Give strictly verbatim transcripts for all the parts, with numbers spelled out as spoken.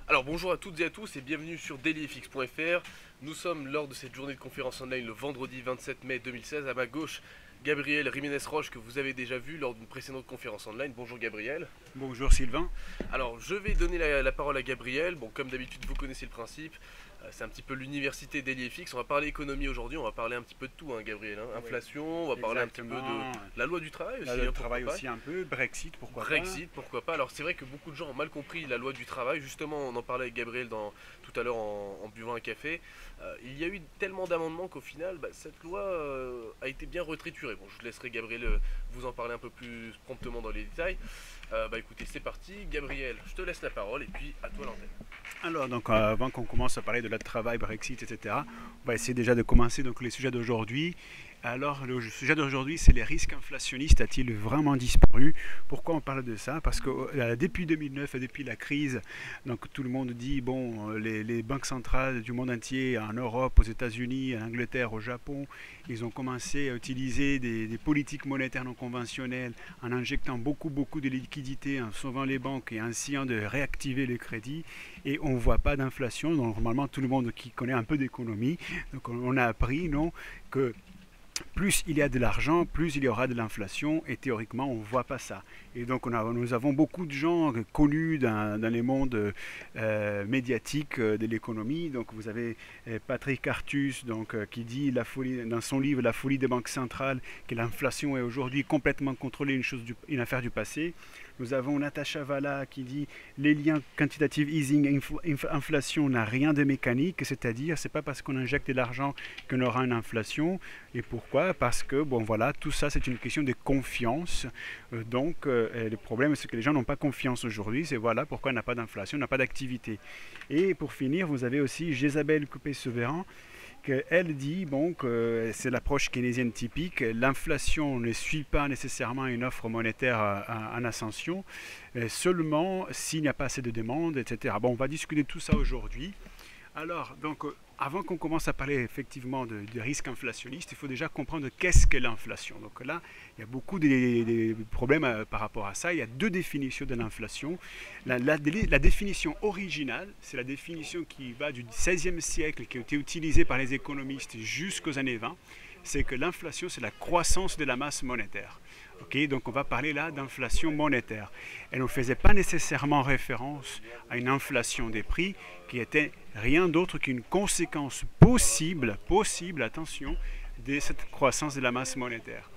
Alors bonjour à toutes et à tous et bienvenue sur dailyfx point fr. Nous sommes lors de cette journée de conférence online le vendredi vingt-sept mai deux mille seize. À ma gauche, Gabriel Jiménez-Roche que vous avez déjà vu lors d'une précédente conférence online. Bonjour Gabriel. Bonjour Sylvain. Alors je vais donner la, la parole à Gabriel. Bon, comme d'habitude vous connaissez le principe. Euh, c'est un petit peu l'université dailyfx. On va parler économie aujourd'hui, on va parler un petit peu de tout hein, Gabriel. Hein. Inflation, on va parler un petit peu de la loi du travail aussi. La loi hein, du travail pas. aussi un peu, Brexit pourquoi Brexit, pas. Brexit, pourquoi pas. Alors c'est vrai que beaucoup de gens ont mal compris la loi du travail. Justement, on en parlait avec Gabriel dans, tout à l'heure en, en buvant un café. Euh, il y a eu tellement d'amendements qu'au final, bah, cette loi euh, a été bien retriturée. Bon, je laisserai Gabriel euh, vous en parler un peu plus promptement dans les détails. Euh, bah écoutez, c'est parti. Gabriel, je te laisse la parole et puis à toi l'antenne. Alors, donc, euh, avant qu'on commence à parler de la travail, Brexit, et cetera, on va essayer déjà de commencer donc, les sujets d'aujourd'hui. Alors, le sujet d'aujourd'hui, c'est les risques inflationnistes. A-t-il vraiment disparu? Pourquoi on parle de ça? Parce que euh, depuis deux mille neuf, depuis la crise, donc tout le monde dit, bon, les, les banques centrales du monde entier, en Europe, aux États-Unis, en Angleterre, au Japon, ils ont commencé à utiliser des, des politiques monétaires non conventionnelles en injectant beaucoup, beaucoup de liquidités, en sauvant les banques et en essayant de réactiver le crédit. Et on ne voit pas d'inflation. Donc, normalement, tout le monde qui connaît un peu d'économie, donc on a appris, non, que plus il y a de l'argent, plus il y aura de l'inflation, et théoriquement, on ne voit pas ça. Et donc, on a, nous avons beaucoup de gens connus dans, dans les mondes euh, médiatiques de l'économie. Donc, vous avez Patrick Artus, donc, qui dit la folie, dans son livre La folie des banques centrales, que l'inflation est aujourd'hui complètement contrôlée, une, chose du, une affaire du passé. Nous avons Natasha Valla qui dit les liens quantitative easing inflation n'a rien de mécanique, c'est-à-dire c'est pas parce qu'on injecte de l'argent qu'on aura une inflation. Et pourquoi? Parce que bon voilà, tout ça c'est une question de confiance. Euh, donc euh, le problème c'est que les gens n'ont pas confiance aujourd'hui. C'est voilà pourquoi on n'a pas d'inflation, on n'a pas d'activité. Et pour finir, vous avez aussi Jésabelle Coupé-Severin. Elle dit bon, que c'est l'approche keynésienne typique, l'inflation ne suit pas nécessairement une offre monétaire en ascension, seulement s'il n'y a pas assez de demande, et cetera. Bon, on va discuter de tout ça aujourd'hui. Alors, donc, avant qu'on commence à parler effectivement de, de risques inflationnistes, il faut déjà comprendre qu'est-ce que l'inflation. Donc là, il y a beaucoup de, de problèmes euh, par rapport à ça. Il y a deux définitions de l'inflation. La, la, la définition originale, c'est la définition qui va du seizième siècle, qui a été utilisée par les économistes jusqu'aux années vingt. C'est que l'inflation, c'est la croissance de la masse monétaire. Okay, donc on va parler là d'inflation monétaire. Elle ne faisait pas nécessairement référence à une inflation des prix qui était rien d'autre qu'une conséquence possible, possible, attention, de cette croissance de la masse monétaire.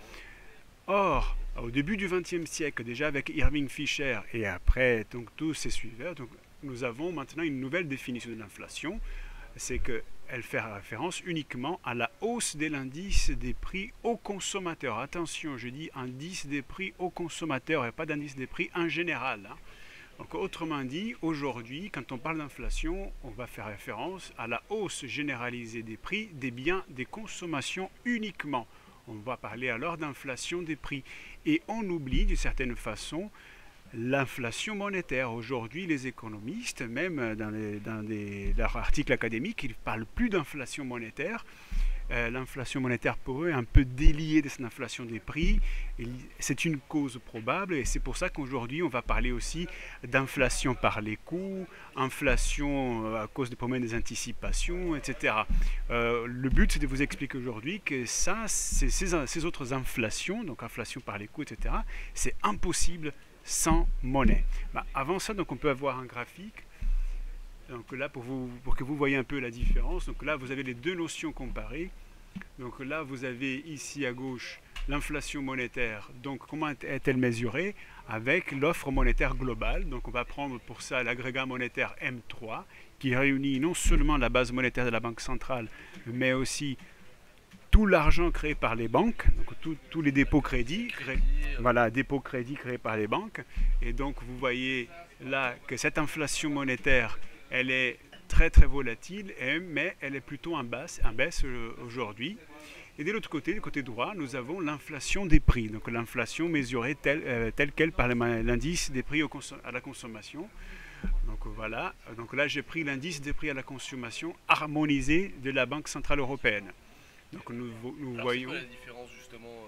Or, au début du vingtième siècle, déjà avec Irving Fisher et après donc, tous ses suiveurs, donc, nous avons maintenant une nouvelle définition de l'inflation. C'est qu'elle fait référence uniquement à la hausse de l'indice des prix aux consommateurs. Attention, je dis indice des prix aux consommateurs et pas d'indice des prix en général. Hein. Donc, autrement dit, aujourd'hui, quand on parle d'inflation, on va faire référence à la hausse généralisée des prix des biens des consommations uniquement. On va parler alors d'inflation des prix. Et on oublie d'une certaine façon l'inflation monétaire. Aujourd'hui, les économistes, même dans, les, dans des, leurs articles académiques, ils ne parlent plus d'inflation monétaire. Euh, l'inflation monétaire, pour eux, est un peu déliée de cette inflation des prix. C'est une cause probable et c'est pour ça qu'aujourd'hui, on va parler aussi d'inflation par les coûts, inflation à cause des problèmes des anticipations, et cetera. Euh, le but, c'est de vous expliquer aujourd'hui que ça, ces, ces autres inflations, donc inflation par les coûts, et cetera, c'est impossible sans monnaie. Bah, avant ça, donc on peut avoir un graphique. Donc là, pour, vous, pour que vous voyez un peu la différence, donc là, vous avez les deux notions comparées. Donc là, vous avez ici à gauche l'inflation monétaire. Donc comment est-elle mesurée? Avec l'offre monétaire globale. Donc on va prendre pour ça l'agrégat monétaire M trois, qui réunit non seulement la base monétaire de la Banque centrale, mais aussi tout l'argent créé par les banques, donc tous les dépôts crédits, cré, voilà, dépôts crédits créés par les banques. Et donc vous voyez là que cette inflation monétaire, elle est très très volatile, mais elle est plutôt en baisse, en baisse aujourd'hui. Et de l'autre côté, du côté droit, nous avons l'inflation des prix, donc l'inflation mesurée telle, euh, telle quelle par l'indice des prix au à la consommation. Donc voilà, donc là j'ai pris l'indice des prix à la consommation harmonisé de la Banque Centrale Européenne. Donc nous, nous Alors, voyons... c'est quoi la différence justement euh...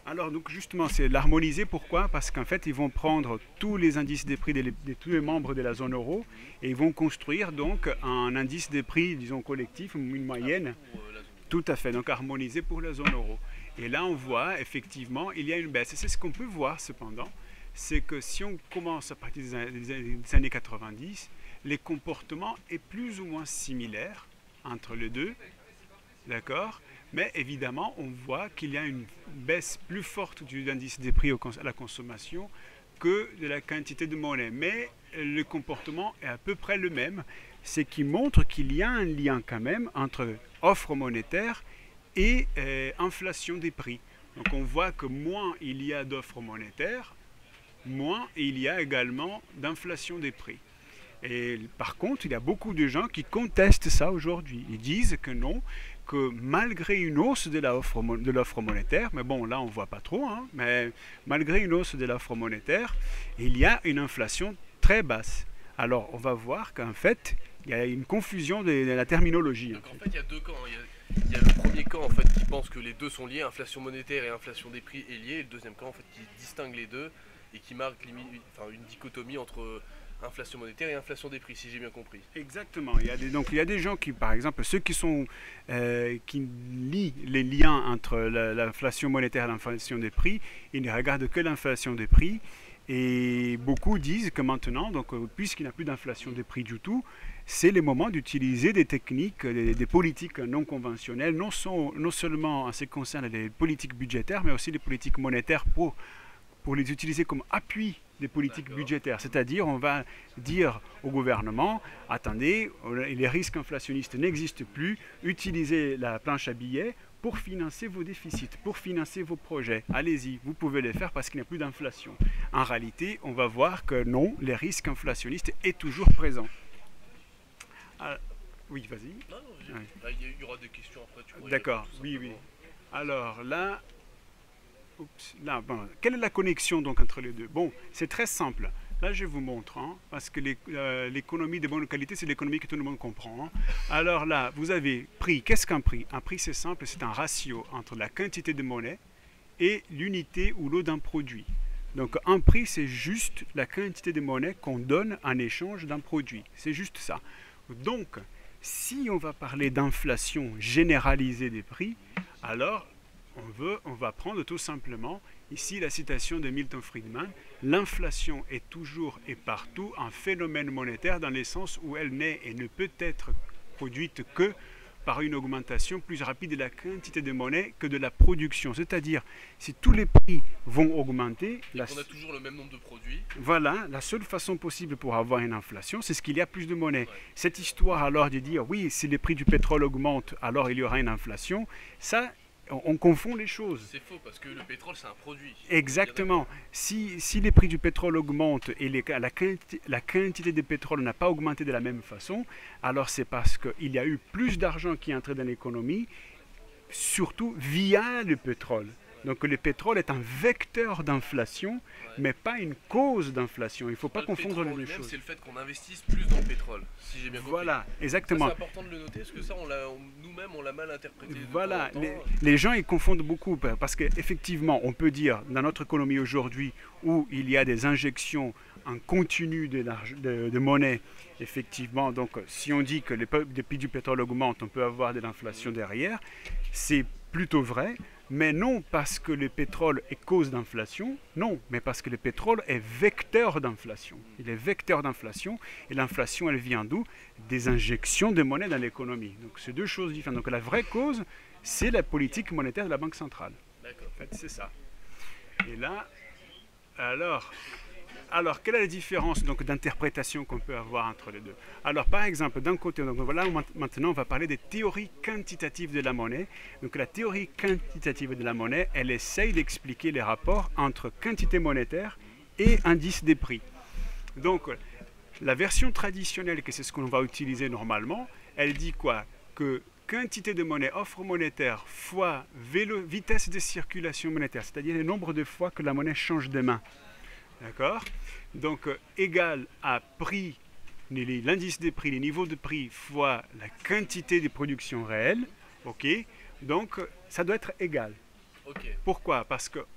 Alors, donc justement, c'est l'harmoniser. Pourquoi? Parce qu'en fait, ils vont prendre tous les indices des prix des, de tous les membres de la zone euro et ils vont construire donc un indice des prix, disons, collectif, une moyenne. Pour, euh, la zone. Tout à fait, donc harmonisé pour la zone euro. Et là, on voit effectivement, il y a une baisse. Et c'est ce qu'on peut voir cependant, c'est que si on commence à partir des années quatre-vingt-dix, les comportements est plus ou moins similaires entre les deux, d'accord? Mais évidemment, on voit qu'il y a une baisse plus forte de l'indice des prix à la consommation que de la quantité de monnaie. Mais le comportement est à peu près le même, ce qui montre qu'il y a un lien quand même entre offre monétaire et euh, inflation des prix. Donc on voit que moins il y a d'offres monétaires, moins il y a également d'inflation des prix. Et par contre, il y a beaucoup de gens qui contestent ça aujourd'hui. Ils disent que non, que malgré une hausse de l'offre de l'offre monétaire, mais bon, là on ne voit pas trop, hein, mais malgré une hausse de l'offre monétaire, il y a une inflation très basse. Alors, on va voir qu'en fait, il y a une confusion de, de la terminologie. Donc en fait, il y a deux camps. Il y a, il y a le premier camp en fait qui pense que les deux sont liés, inflation monétaire et inflation des prix est liée, et le deuxième camp en fait qui distingue les deux et qui marque limite, enfin, une dichotomie entre inflation monétaire et inflation des prix, si j'ai bien compris. Exactement. Il y a des, donc il y a des gens qui, par exemple, ceux qui sont euh, qui lient les liens entre l'inflation monétaire et l'inflation des prix, ils ne regardent que l'inflation des prix. Et beaucoup disent que maintenant, donc, puisqu'il n'y a plus d'inflation des prix du tout, c'est le moment d'utiliser des techniques, des, des politiques non conventionnelles, non, sont, non seulement en ce qui concerne les politiques budgétaires, mais aussi les politiques monétaires pour, pour les utiliser comme appui des politiques budgétaires. C'est-à-dire, on va dire au gouvernement, attendez, les risques inflationnistes n'existent plus, utilisez la planche à billets pour financer vos déficits, pour financer vos projets. Allez-y, vous pouvez les faire parce qu'il n'y a plus d'inflation. En réalité, on va voir que non, les risques inflationnistes est toujours présent. Ah, oui, vas-y. Non, non, ouais. Là, il y aura des questions après. D'accord, oui, oui. Alors là, oups, là bon, quelle est la connexion donc entre les deux? Bon, c'est très simple. Là, je vous montre, hein, parce que l'économie de bonne qualité, c'est l'économie que tout le monde comprend. Hein. Alors là, vous avez prix. Qu'est-ce qu'un prix? Un prix, c'est simple, c'est un ratio entre la quantité de monnaie et l'unité ou lot d'un produit. Donc, un prix, c'est juste la quantité de monnaie qu'on donne en échange d'un produit. C'est juste ça. Donc, si on va parler d'inflation généralisée des prix, alors on, veut, on va prendre tout simplement ici la citation de Milton Friedman, l'inflation est toujours et partout un phénomène monétaire dans le sens où elle n'est et ne peut être produite que par une augmentation plus rapide de la quantité de monnaie que de la production. C'est-à-dire, si tous les prix vont augmenter... La... On a toujours le même nombre de produits. Voilà, la seule façon possible pour avoir une inflation, c'est ce qu'il y a plus de monnaie. Ouais. Cette histoire alors de dire, oui, si les prix du pétrole augmentent, alors il y aura une inflation, ça... On confond les choses. C'est faux parce que le pétrole c'est un produit. Exactement. Si, si les prix du pétrole augmentent et les, la, quantité, la quantité de pétrole n'a pas augmenté de la même façon, alors c'est parce qu'il y a eu plus d'argent qui est entré dans l'économie, surtout via le pétrole. Donc le pétrole est un vecteur d'inflation, ouais. mais pas une cause d'inflation. Il ne faut pas, pas confondre les deux choses. C'est le fait qu'on investisse plus dans le pétrole, si j'ai bien compris. Voilà, exactement. C'est important de le noter, parce que ça, nous-mêmes, on l'a mal interprété. Voilà, les, les gens, ils confondent beaucoup, parce qu'effectivement, on peut dire, dans notre économie aujourd'hui, où il y a des injections en continu de, de, de monnaie, effectivement, donc si on dit que les, les prix du pétrole augmentent, on peut avoir de l'inflation derrière, c'est plutôt vrai. Mais non parce que le pétrole est cause d'inflation, non, mais parce que le pétrole est vecteur d'inflation. Il est vecteur d'inflation, et l'inflation, elle vient d'où? Des injections de monnaie dans l'économie. Donc, c'est deux choses différentes. Donc, la vraie cause, c'est la politique monétaire de la Banque centrale. D'accord. En fait, c'est ça. Et là, alors... Alors, quelle est la différence donc d'interprétation qu'on peut avoir entre les deux? Alors, par exemple, d'un côté, donc voilà, maintenant, on va parler des théories quantitatives de la monnaie. Donc, la théorie quantitative de la monnaie, elle essaye d'expliquer les rapports entre quantité monétaire et indice des prix. Donc, la version traditionnelle, que c'est ce qu'on va utiliser normalement, elle dit quoi? Que quantité de monnaie, offre monétaire, fois vélo, vitesse de circulation monétaire, c'est-à-dire le nombre de fois que la monnaie change de main. D'accord? Donc, euh, égal à prix, l'indice des prix, les niveaux de prix fois la quantité de production réelle. Ok? Donc, ça doit être égal. Okay. Pourquoi? Parce que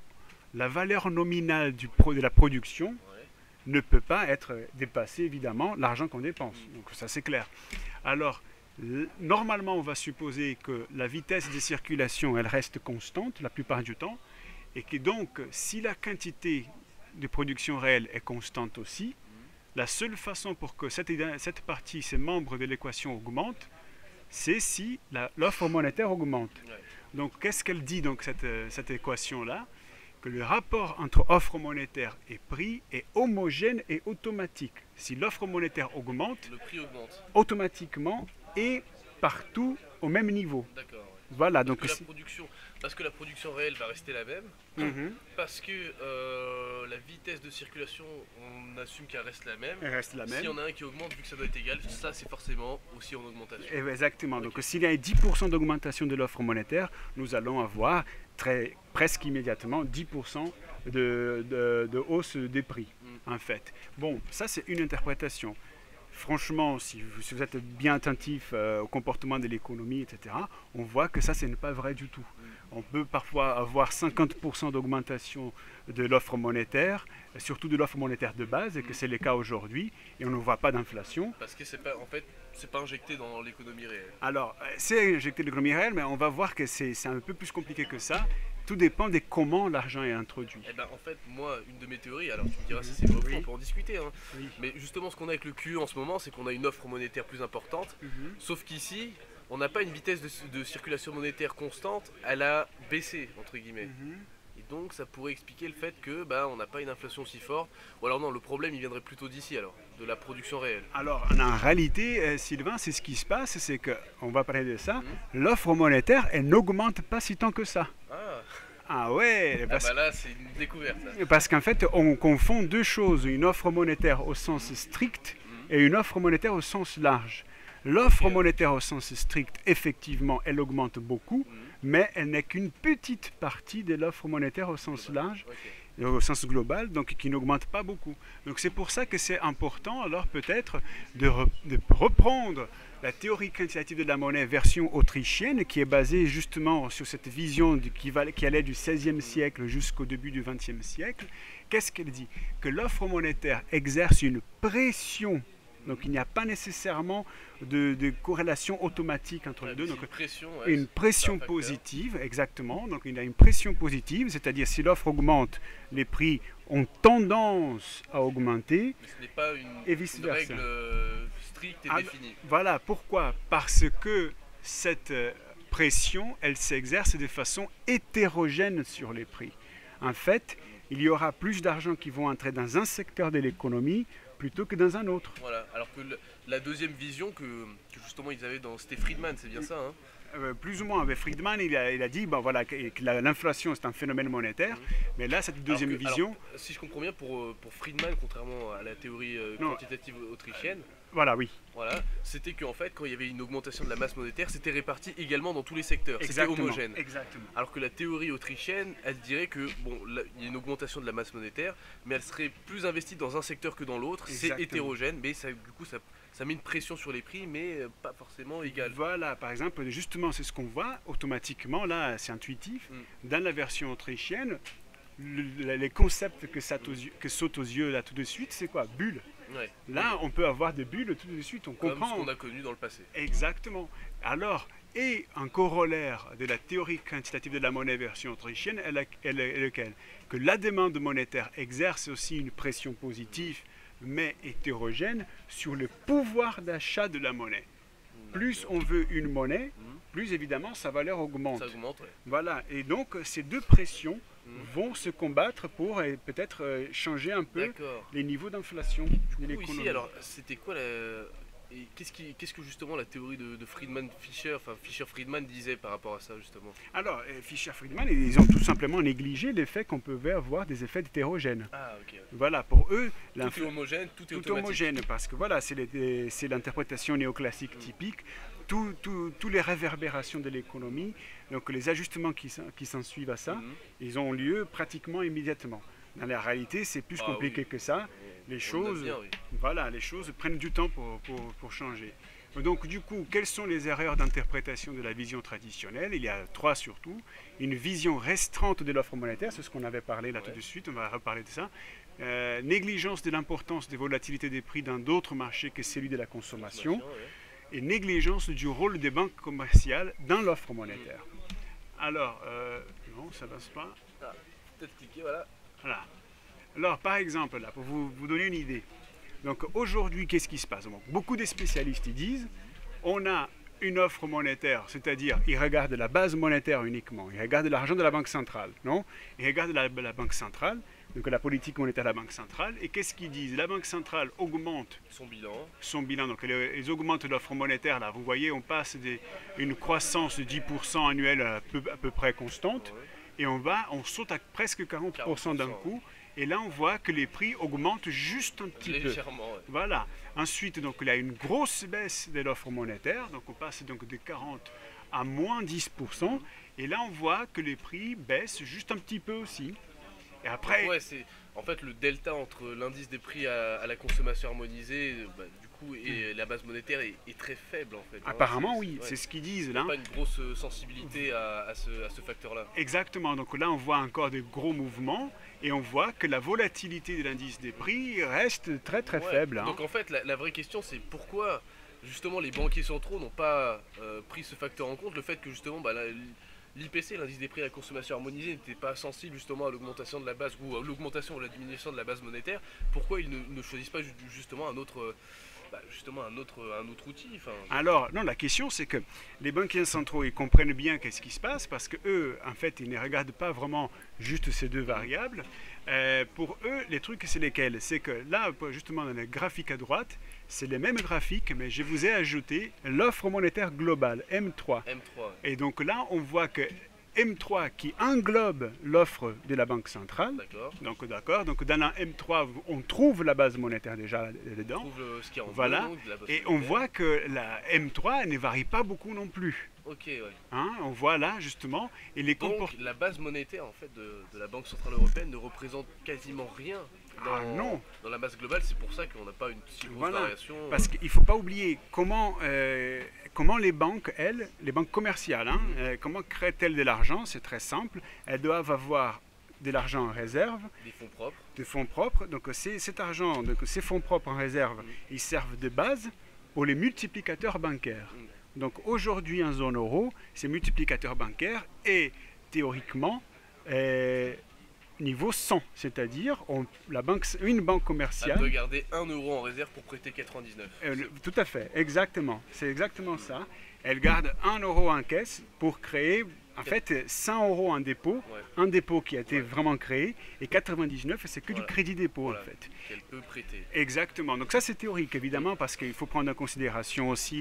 la valeur nominale du pro, de la production Ouais. ne peut pas être dépassée, évidemment, l'argent qu'on dépense. Mm. Donc ça, c'est clair. Alors, l- normalement, on va supposer que la vitesse de circulation, elle reste constante la plupart du temps, et que donc, si la quantité de production réelle est constante aussi, la seule façon pour que cette, idée- cette partie, ces membres de l'équation augmentent, c'est si la- l'offre monétaire augmente. Ouais. Donc, qu'est-ce qu'elle dit, donc, cette, euh, cette équation-là? Que le rapport entre offre monétaire et prix est homogène et automatique. Si l'offre monétaire augmente, Le prix augmente. automatiquement et partout au même niveau. D'accord. Ouais. Voilà, Parce donc que la si- production, parce que la production réelle va rester la même. Mhm. Parce que euh, la vitesse de circulation, on assume qu'elle reste la même. Elle reste la même. S'il y en a un qui augmente, vu que ça doit être égal, ça c'est forcément aussi en augmentation. Eh bien, Exactement. Donc, Ok. s'il y a dix pour cent d'augmentation de l'offre monétaire, nous allons avoir très, presque immédiatement dix pour cent de, de- de hausse des prix, Mm. en fait. Bon, ça, c'est une interprétation. Franchement, si vous, si vous êtes bien attentif euh, au comportement de l'économie, et cetera, on voit que ça, ce n'est pas vrai du tout. On peut parfois avoir cinquante pour cent d'augmentation de l'offre monétaire, surtout de l'offre monétaire de base, et que c'est le cas aujourd'hui, et on ne voit pas d'inflation. Parce que c'est pas, en fait, c'est pas injecté dans l'économie réelle. Alors, euh, c'est injecté de l'économie réelle, mais on va voir que c'est c'est un peu plus compliqué que ça. Tout dépend de comment l'argent est introduit. Eh ben en fait, moi, une de mes théories, alors tu me diras si c'est vrai, Oui. on peut en discuter, hein. Oui. Mais justement, ce qu'on a avec le Q E en ce moment, c'est qu'on a une offre monétaire plus importante. Mhm. Sauf qu'ici, on n'a pas une vitesse de, de circulation monétaire constante, elle a baissé, entre guillemets. Mhm. Et donc, ça pourrait expliquer le fait que bah, on n'a pas une inflation si forte. Ou alors non, le problème, il viendrait plutôt d'ici, alors, de la production réelle. Alors, en réalité, euh, Sylvain, c'est ce qui se passe, c'est que, on va parler de ça, Mhm. l'offre monétaire, elle n'augmente pas si tant que ça. Ah, Ah ouais, ah parce, bah là, c'est une découverte. ça. parce qu'en fait, on confond deux choses, une offre monétaire au sens strict Mhm. et une offre monétaire au sens large. L'offre Ok. monétaire au sens strict, effectivement, elle augmente beaucoup, Mhm. mais elle n'est qu'une petite partie de l'offre monétaire au sens large, Ok. au sens global, donc qui n'augmente pas beaucoup. Donc c'est pour ça que c'est important, alors peut-être, de, re- de reprendre la théorie quantitative de la monnaie version autrichienne, qui est basée justement sur cette vision du- qui, va- qui allait du seizième siècle jusqu'au début du vingtième siècle. Qu'est-ce qu'elle dit? Que l'offre monétaire exerce une pression. Donc il n'y a pas nécessairement de, de corrélation automatique entre les Ouais, deux. c'est Donc, une pression. ouais, une c'est- pression c'est un facteur. positive, exactement. Donc il y a une pression positive, c'est-à-dire si l'offre augmente, les prix ont tendance à augmenter. Mais ce n'est pas une, Et une vice-versa. règle euh, stricte et Ah, définie. Voilà, pourquoi? Parce que cette euh, pression, elle s'exerce de façon hétérogène sur les prix. En fait, il y aura plus d'argent qui vont entrer dans un secteur de l'économie plutôt que dans un autre. Voilà, alors que le- la deuxième vision que, que justement ils avaient dans. C'était Friedman, c'est bien ça, hein? Euh, plus ou moins, avec Friedman, il a, il a dit bon, voilà, que, que la- l'inflation c'est un phénomène monétaire, Mhm. mais là, cette deuxième Alors que- vision, alors, si je comprends bien, pour, euh, pour Friedman, contrairement à la théorie euh, Non. quantitative autrichienne, voilà, oui. voilà, c'était qu'en fait, quand il y avait une augmentation de la masse monétaire, c'était réparti également dans tous les secteurs. C'était Exactement. homogène. Exactement. Alors que la théorie autrichienne, elle dirait que bon, là, il y a une augmentation de la masse monétaire, mais elle serait plus investie dans un secteur que dans l'autre. C'est Exactement. hétérogène, mais ça, du coup, ça, ça met une pression sur les prix, mais euh, pas forcément égale. Voilà, par exemple, justement, c'est ce qu'on voit automatiquement, là, c'est intuitif. Mm. Dans la version autrichienne, le- les concepts que, ça aux yeux- que sautent aux yeux là tout de suite, c'est quoi? Bulle. Ouais. Là, on peut avoir des bulles tout de suite, on Comme comprend. ce qu'on a connu dans le passé. Exactement. Alors, et un corollaire de la théorie quantitative de la monnaie version autrichienne elle, elle est lequel? Que la demande monétaire exerce aussi une pression positive, mais hétérogène, sur le pouvoir d'achat de la monnaie. Plus on veut une monnaie, Mhm. plus évidemment sa valeur augmente. Ça augmente, ouais. Voilà, et donc ces deux pressions Mhm. vont se combattre pour euh, peut-être euh, changer un peu D'accord. les niveaux d'inflation de Du coup, l'économie. ici, alors, c'était quoi la. Et qu'est-ce, qui, qu'est-ce que justement la théorie de, de Friedman-Fischer, enfin Fischer-Friedman disait par rapport à ça justement? Alors, euh, Fischer-Friedman, ils ont tout simplement négligé le fait qu'on pouvait avoir des effets hétérogènes. Ah, ok. Ouais. Voilà, pour eux, Tout est l'infl- homogène, tout est tout automatique. homogène, parce que voilà, c'est les- c'est l'interprétation néoclassique typique. Tout- tout- Tous les réverbérations de l'économie, donc les ajustements qui, s'en- qui s'en suivent à ça, Mhm. ils ont lieu pratiquement immédiatement. Dans la réalité, c'est plus Ah compliqué oui. que ça. On- Les on le choses, note bien, oui. voilà, les choses prennent du temps pour, pour, pour changer. Donc du coup, quelles sont les erreurs d'interprétation de la vision traditionnelle? Il y a trois surtout. Une vision restreinte de l'offre monétaire, c'est ce qu'on avait parlé là ouais. tout de suite, on va reparler de ça. Euh, négligence de l'importance des volatilités des prix dans d'autres marchés que celui de la consommation. consommation ouais. Et négligence du rôle des banques commerciales dans l'offre monétaire. Mmh. Alors, euh, non, ça ne passe pas. Ah, peut-être cliquer, voilà. Voilà. Alors, par exemple, là, pour vous, vous donner une idée. Donc, aujourd'hui, qu'est-ce qui se passe? Donc, beaucoup de spécialistes ils disent, on a une offre monétaire, c'est-à-dire, ils regardent la base monétaire uniquement. Ils regardent l'argent de la Banque centrale, non? Ils regardent la, la Banque centrale, donc la politique monétaire de la Banque centrale. Et qu'est-ce qu'ils disent? La Banque centrale augmente son bilan. Son bilan, donc ils augmentent l'offre monétaire. Là, vous voyez, on passe d'une croissance de dix pour cent annuelle à peu, à peu près constante. Ouais. Et on va, on saute à presque quarante pour cent d'un coup. Et là, on voit que les prix augmentent juste un petit peu. Légèrement, ouais. Voilà. Ensuite, donc, il y a une grosse baisse de l'offre monétaire. Donc, on passe donc de quarante à moins dix pour cent. Et là, on voit que les prix baissent juste un petit peu aussi. Et après... Ouais, c'est... En fait, le delta entre l'indice des prix à, à la consommation harmonisée, bah, du coup, et mmh. la base monétaire est, est très faible en fait. Apparemment, hein, oui, ouais. c'est ce qu'ils disent là. Il n'y a pas une grosse sensibilité à, à ce, à ce facteur-là. Exactement. Donc là, on voit encore de gros mouvements et on voit que la volatilité de l'indice des prix reste très très ouais. faible. Hein. Donc en fait, la, la vraie question, c'est pourquoi justement les banquiers centraux n'ont pas euh, pris ce facteur en compte, le fait que justement, bah, l'I P C, l'indice des prix à la consommation harmonisée, n'était pas sensible justement à l'augmentation de la base ou à l'augmentation ou la diminution de la base monétaire. Pourquoi ils ne, ne choisissent pas justement un autre, bah, justement un autre, un autre outil? Enfin... Alors, non, la question c'est que les banquiers centraux, ils comprennent bien qu'est-ce qui se passe parce que eux, en fait, ils ne regardent pas vraiment juste ces deux variables. Euh, pour eux, les trucs, c'est lesquels? C'est que là, justement, dans le graphique à droite, c'est les mêmes graphiques, mais je vous ai ajouté l'offre monétaire globale, M trois. M trois. Et donc là, on voit que M trois qui englobe l'offre de la Banque centrale. D'accord. Donc d'accord. Donc dans la M trois, on trouve la base monétaire déjà dedans. On trouve le, ce qui est en voilà. Nom, de la base Et monétaire. on voit que la M trois ne varie pas beaucoup non plus. Ok, ouais. Hein, on voit là justement. Et les Donc comport... la base monétaire en fait de, de la Banque centrale européenne ne représente quasiment rien. Dans, ah non. dans la masse globale, c'est pour ça qu'on n'a pas une si grosse voilà. variation. Parce qu'il ne faut pas oublier comment, euh, comment les banques, elles, les banques commerciales, hein, mmh. euh, comment créent-elles de l'argent? C'est très simple. Elles doivent avoir de l'argent en réserve. Des fonds propres. Des fonds propres. Donc cet argent, donc, ces fonds propres en réserve, mmh. ils servent de base pour les multiplicateurs bancaires. Mmh. Donc aujourd'hui en zone euro, ces multiplicateurs bancaires est théoriquement... Euh, niveau cent, c'est-à-dire la banque, une banque commerciale... Elle doit garder un euro en réserve pour prêter quatre-vingt-dix-neuf. Euh, tout à fait, exactement. C'est exactement ça. Elle garde un euro en caisse pour créer, en fait, cent euros en dépôt. Ouais. Un dépôt qui a été ouais. vraiment créé. Et quatre-vingt-dix-neuf, c'est que voilà. du crédit dépôt, voilà. en fait. Qu'elle peut prêter. Exactement. Donc ça, c'est théorique, évidemment, parce qu'il faut prendre en considération aussi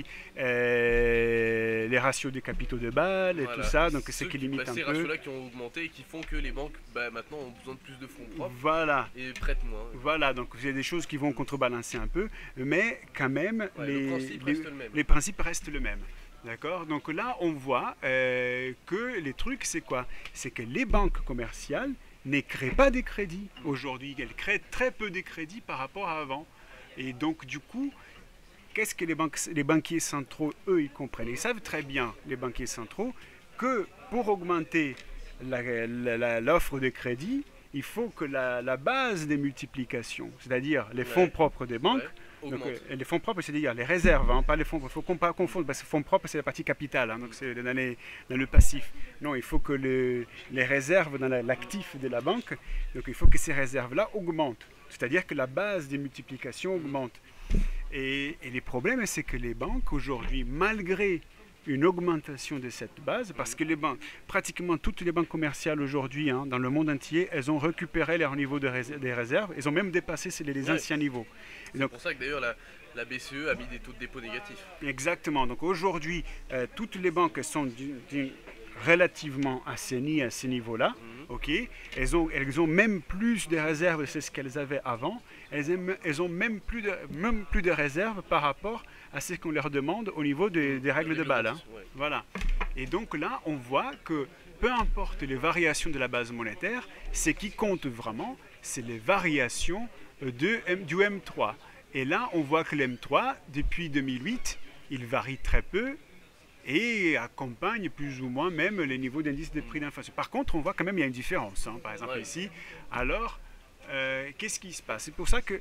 euh, les ratios des capitaux de Bâle et voilà. tout ça. Donc c'est qui limite bah, un ces peu. Ces ratios-là qui ont augmenté et qui font que les banques, bah, maintenant, ont besoin de plus de fonds propres. Voilà. Et prêtent moins. Ouais. Voilà. Donc il y a des choses qui vont contrebalancer un peu. Mais quand même, ouais, les, le principe les, reste le même. les principes restent le même. D'accord. Donc là, on voit euh, que les trucs, c'est quoi? C'est que les banques commerciales ne créent pas des crédits aujourd'hui. Elles créent très peu de crédits par rapport à avant. Et donc, du coup, qu'est-ce que les, banques, les banquiers centraux, eux, ils comprennent? Ils savent très bien, les banquiers centraux, que pour augmenter l'offre de crédit, il faut que la, la base des multiplications, c'est-à-dire les fonds ouais. propres des banques, ouais. donc, euh, les fonds propres, c'est-à-dire les réserves, hein, pas les fonds, il ne faut pas confondre, parce que les fonds propres, c'est la partie capitale, hein, donc c'est dans, les, dans le passif. Non, il faut que le, les réserves dans l'actif de la banque, donc il faut que ces réserves-là augmentent, c'est-à-dire que la base des multiplications augmente. Et, et les problèmes, c'est que les banques, aujourd'hui, malgré une augmentation de cette base, parce que les banques, pratiquement toutes les banques commerciales aujourd'hui, hein, dans le monde entier, elles ont récupéré leur niveau de rés des réserves, elles ont même dépassé les, les ouais. anciens niveaux. C'est pour ça que d'ailleurs la, la B C E a mis des taux de dépôt négatifs. Exactement, donc aujourd'hui, euh, toutes les banques sont relativement assainies à ces niveaux-là, mm-hmm. ok, elles ont, elles ont même plus de réserves, c'est ce qu'elles avaient avant, elles, aiment, elles ont même plus, de, même plus de réserves par rapport à ce qu'on leur demande au niveau des, des règles de Bâle. Hein. Ouais. Voilà. Et donc là, on voit que peu importe les variations de la base monétaire, ce qui compte vraiment, c'est les variations de, du M trois. Et là, on voit que l'M trois, depuis deux mille huit, il varie très peu et accompagne plus ou moins même les niveaux d'indice des prix d'inflation. Par contre, on voit quand même qu'il y a une différence. Hein. Par exemple, ouais. ici, alors, euh, qu'est-ce qui se passe? C'est pour ça que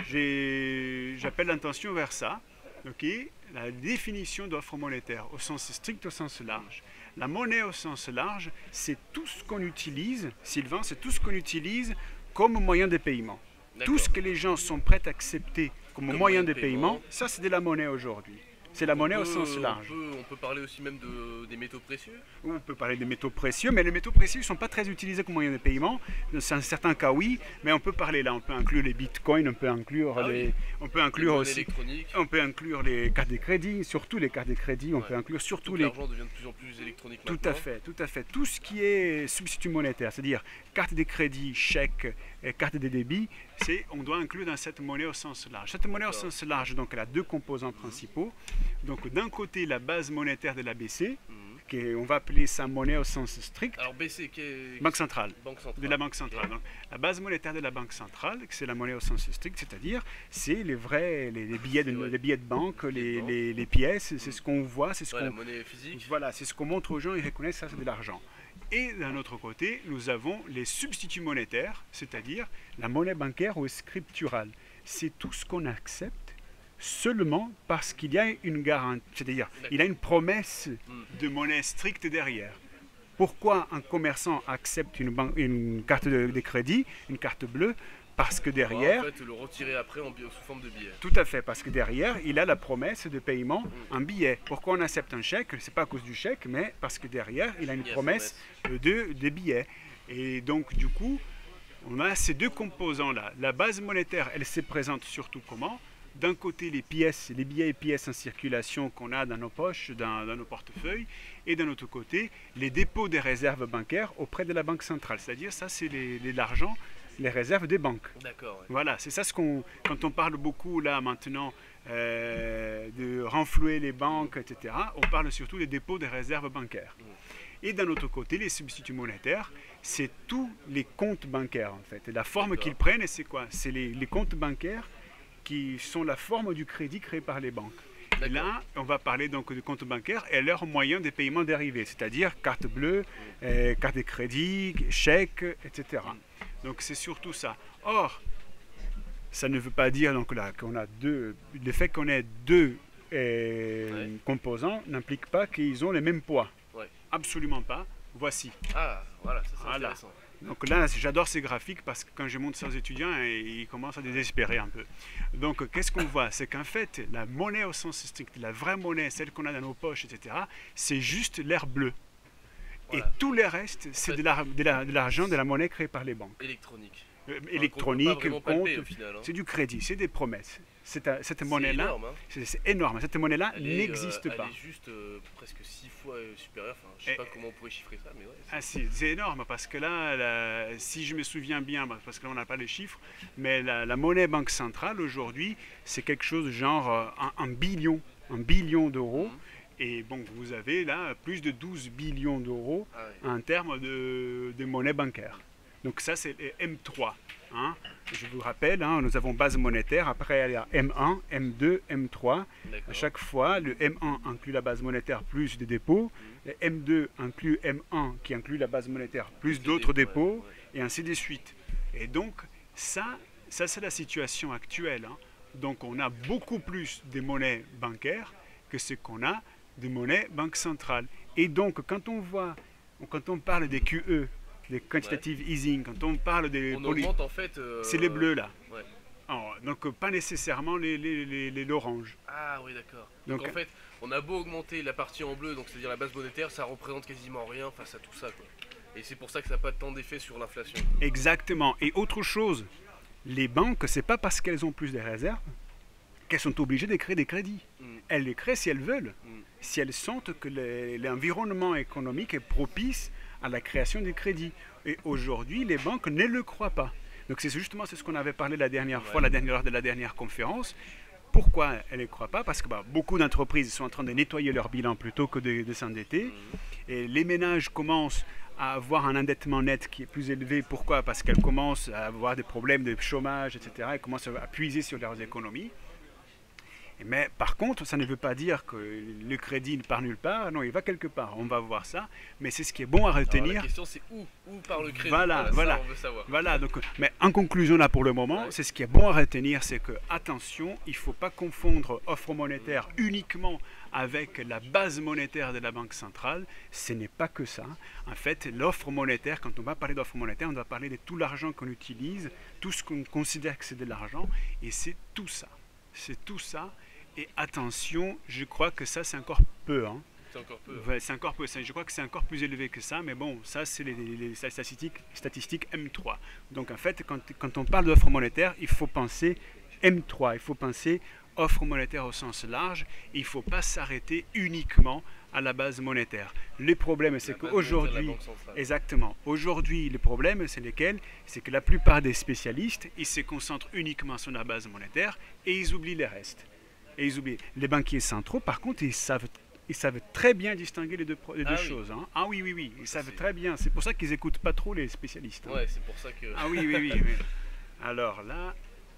j'appelle l'attention vers ça. Okay, la définition d'offre monétaire au sens strict, au sens large. La monnaie au sens large, c'est tout ce qu'on utilise, Sylvain, c'est tout ce qu'on utilise comme moyen de paiement. Tout ce que les gens sont prêts à accepter comme, comme moyen de paiement, paiement, ça c'est de la monnaie aujourd'hui. C'est la on monnaie peut, au sens large. On peut, on peut parler aussi même de, des métaux précieux. On peut parler des métaux précieux, mais les métaux précieux ne sont pas très utilisés comme moyen de paiement. Dans certains cas, oui, mais on peut parler là. On peut inclure les bitcoins, on peut inclure ah les, oui. on peut inclure aussi, on peut inclure les cartes de crédit, surtout les cartes de crédit. On ouais. peut inclure surtout les. L'argent devient de plus en plus électronique. Tout maintenant. à fait, tout à fait. Tout ce qui est substitut monétaire, c'est-à-dire carte de crédit, chèque, et carte de débit, c'est on doit inclure dans cette monnaie au sens large. Cette monnaie au sens large, donc, elle a deux composants mmh. principaux. Donc, d'un côté, la base monétaire de la B C, mmh. qui on va appeler ça monnaie au sens strict. Alors B C, qui est... Banque centrale. Banque centrale. De la Banque centrale. Okay. Donc, la base monétaire de la Banque centrale, c'est la monnaie au sens strict, c'est-à-dire c'est les vrais, les, les, billets de, ouais. les billets de banque, les, les, les, les pièces, mmh. c'est ce qu'on voit, c'est ce ouais, qu'on. La monnaie physique. Voilà, c'est ce qu'on montre aux gens, ils reconnaissent ça, c'est de l'argent. Et d'un autre côté, nous avons les substituts monétaires, c'est-à-dire la monnaie bancaire ou scripturale. C'est tout ce qu'on accepte seulement parce qu'il y a une garantie, c'est-à-dire il y a une promesse de monnaie stricte derrière. Pourquoi un commerçant accepte une, une carte de, de crédit, une carte bleue? Parce que derrière... En fait, le retirer après en, sous forme de billet. Tout à fait, parce que derrière, il a la promesse de paiement en billet. Pourquoi on accepte un chèque? Ce n'est pas à cause du chèque, mais parce que derrière, il a une promesse de, de billets. Et donc, du coup, on a ces deux composants-là. La base monétaire, elle se présente surtout comment? D'un côté, les pièces, les billets et pièces en circulation qu'on a dans nos poches, dans, dans nos portefeuilles, et d'un autre côté, les dépôts des réserves bancaires auprès de la Banque centrale. C'est-à-dire, ça, c'est l'argent, les réserves des banques. D'accord. Ouais. Voilà, c'est ça ce qu'on, quand on parle beaucoup là maintenant euh, de renflouer les banques, et cetera, on parle surtout des dépôts des réserves bancaires. Mmh. Et d'un autre côté, les substituts monétaires, c'est tous les comptes bancaires en fait. Et la forme qu'ils prennent, c'est quoi? C'est les, les comptes bancaires qui sont la forme du crédit créé par les banques. Et là, on va parler donc de comptes bancaires et leurs moyens de paiement dérivés, c'est-à-dire carte bleue, mmh. euh, carte de crédit, chèque, et cetera. Mmh. Donc c'est surtout ça. Or, ça ne veut pas dire donc là qu'on a deux. Le fait qu'on ait deux euh, ouais. composants n'implique pas qu'ils ont le même poids. Ouais. Absolument pas. Voici. Ah, voilà, ça c'est voilà. intéressant. Donc là, j'adore ces graphiques parce que quand je montre ça aux étudiants, ils commencent à désespérer un peu. Donc, qu'est-ce qu'on voit? C'est qu'en fait, la monnaie au sens strict, la vraie monnaie, celle qu'on a dans nos poches, et cetera, c'est juste l'air bleu. Voilà. Et tout le reste, c'est de l'argent, la, de, de la monnaie créée par les banques. Électronique. Euh, électronique, compte, hein. C'est du crédit, c'est des promesses. Cette, cette monnaie-là, hein. c'est énorme. Cette monnaie-là n'existe euh, pas. Elle est juste euh, presque six fois euh, supérieure. Enfin, je ne sais pas comment on pourrait chiffrer ça, mais ouais. Ah, c'est énorme parce que là, la, si je me souviens bien, parce que là on n'a pas les chiffres, mais la, la monnaie banque centrale aujourd'hui, c'est quelque chose de genre euh, un, un billion, un billion d'euros. Mmh. Et bon, vous avez là plus de douze billions d'euros ah oui. en termes de, de monnaie bancaire. Donc ça, c'est M trois. Hein. Je vous rappelle, hein, nous avons base monétaire, après il y a M un, M deux, M trois. À chaque fois, le M un inclut la base monétaire plus des dépôts, mmh. le M deux inclut M un qui inclut la base monétaire plus d'autres dépôts, ouais, ouais. et ainsi de suite. Et donc, ça, ça c'est la situation actuelle. Hein. Donc on a beaucoup plus de monnaies bancaires que ce qu'on a de monnaie banque centrale. Et donc, quand on voit, quand on parle des Q E, des quantitative ouais. easing, quand on parle des... On augmente en fait... Euh... C'est les bleus là. Ouais. Alors, donc, pas nécessairement les, les, les, les l'orange. Ah oui, d'accord. Donc, donc en fait, on a beau augmenter la partie en bleu, donc c'est-à-dire la base monétaire, ça représente quasiment rien face à tout ça, quoi. Et c'est pour ça que ça n'a pas tant d'effet sur l'inflation. Exactement. Et autre chose, les banques, c'est pas parce qu'elles ont plus de réserves qu'elles sont obligées de créer des crédits. Mm. Elles les créent si elles veulent. Mm. Si elles sentent que l'environnement économique est propice à la création des crédits. Et aujourd'hui, les banques ne le croient pas. Donc c'est justement ce qu'on avait parlé la dernière ouais. fois, la dernière lors de la dernière conférence. Pourquoi elles ne le croient pas? Parce que bah, beaucoup d'entreprises sont en train de nettoyer leur bilan plutôt que de, de s'endetter. Mmh. Et les ménages commencent à avoir un endettement net qui est plus élevé. Pourquoi? Parce qu'elles commencent à avoir des problèmes de chômage, et cetera. Elles commencent à puiser sur leurs économies. Mais par contre, ça ne veut pas dire que le crédit ne part nulle part. Non, il va quelque part. On va voir ça. Mais c'est ce qui est bon à retenir. Alors, la question, c'est où Où part le crédit? Voilà, voilà. voilà. Ça, on veut savoir. Voilà, donc, mais en conclusion, là, pour le moment, Ouais. c'est ce qui est bon à retenir, c'est que, attention, il ne faut pas confondre offre monétaire uniquement avec la base monétaire de la Banque centrale. Ce n'est pas que ça. En fait, l'offre monétaire, quand on va parler d'offre monétaire, on doit parler de tout l'argent qu'on utilise, tout ce qu'on considère que c'est de l'argent, et c'est tout ça. C'est tout ça. Et attention, je crois que ça, c'est encore peu. Hein. C'est encore peu. Ouais, c'est encore peu. Je crois que c'est encore plus élevé que ça, mais bon, ça, c'est les, les- les statistiques, statistiques M trois. Donc, en fait, quand, quand on parle d'offre monétaire, il faut penser M trois. Il faut penser offre monétaire au sens large. Il ne faut pas s'arrêter uniquement à la base monétaire. Le problème, c'est La base qu'aujourd'hui, monétaire de la Banque centrale. exactement, aujourd'hui, le problème, c'est lesquels? C'est que la plupart des spécialistes, ils se concentrent uniquement sur la base monétaire et ils oublient les restes. Et ils oublient. Les banquiers centraux, par contre, ils savent, ils savent très bien distinguer les deux, pro- les deux Ah oui. choses. Hein. Ah oui, oui, oui, ils Ça, savent c'est- très bien. C'est pour ça qu'ils n'écoutent pas trop les spécialistes. Hein. Ouais, c'est pour ça que. Ah oui, oui, oui, oui. Alors là,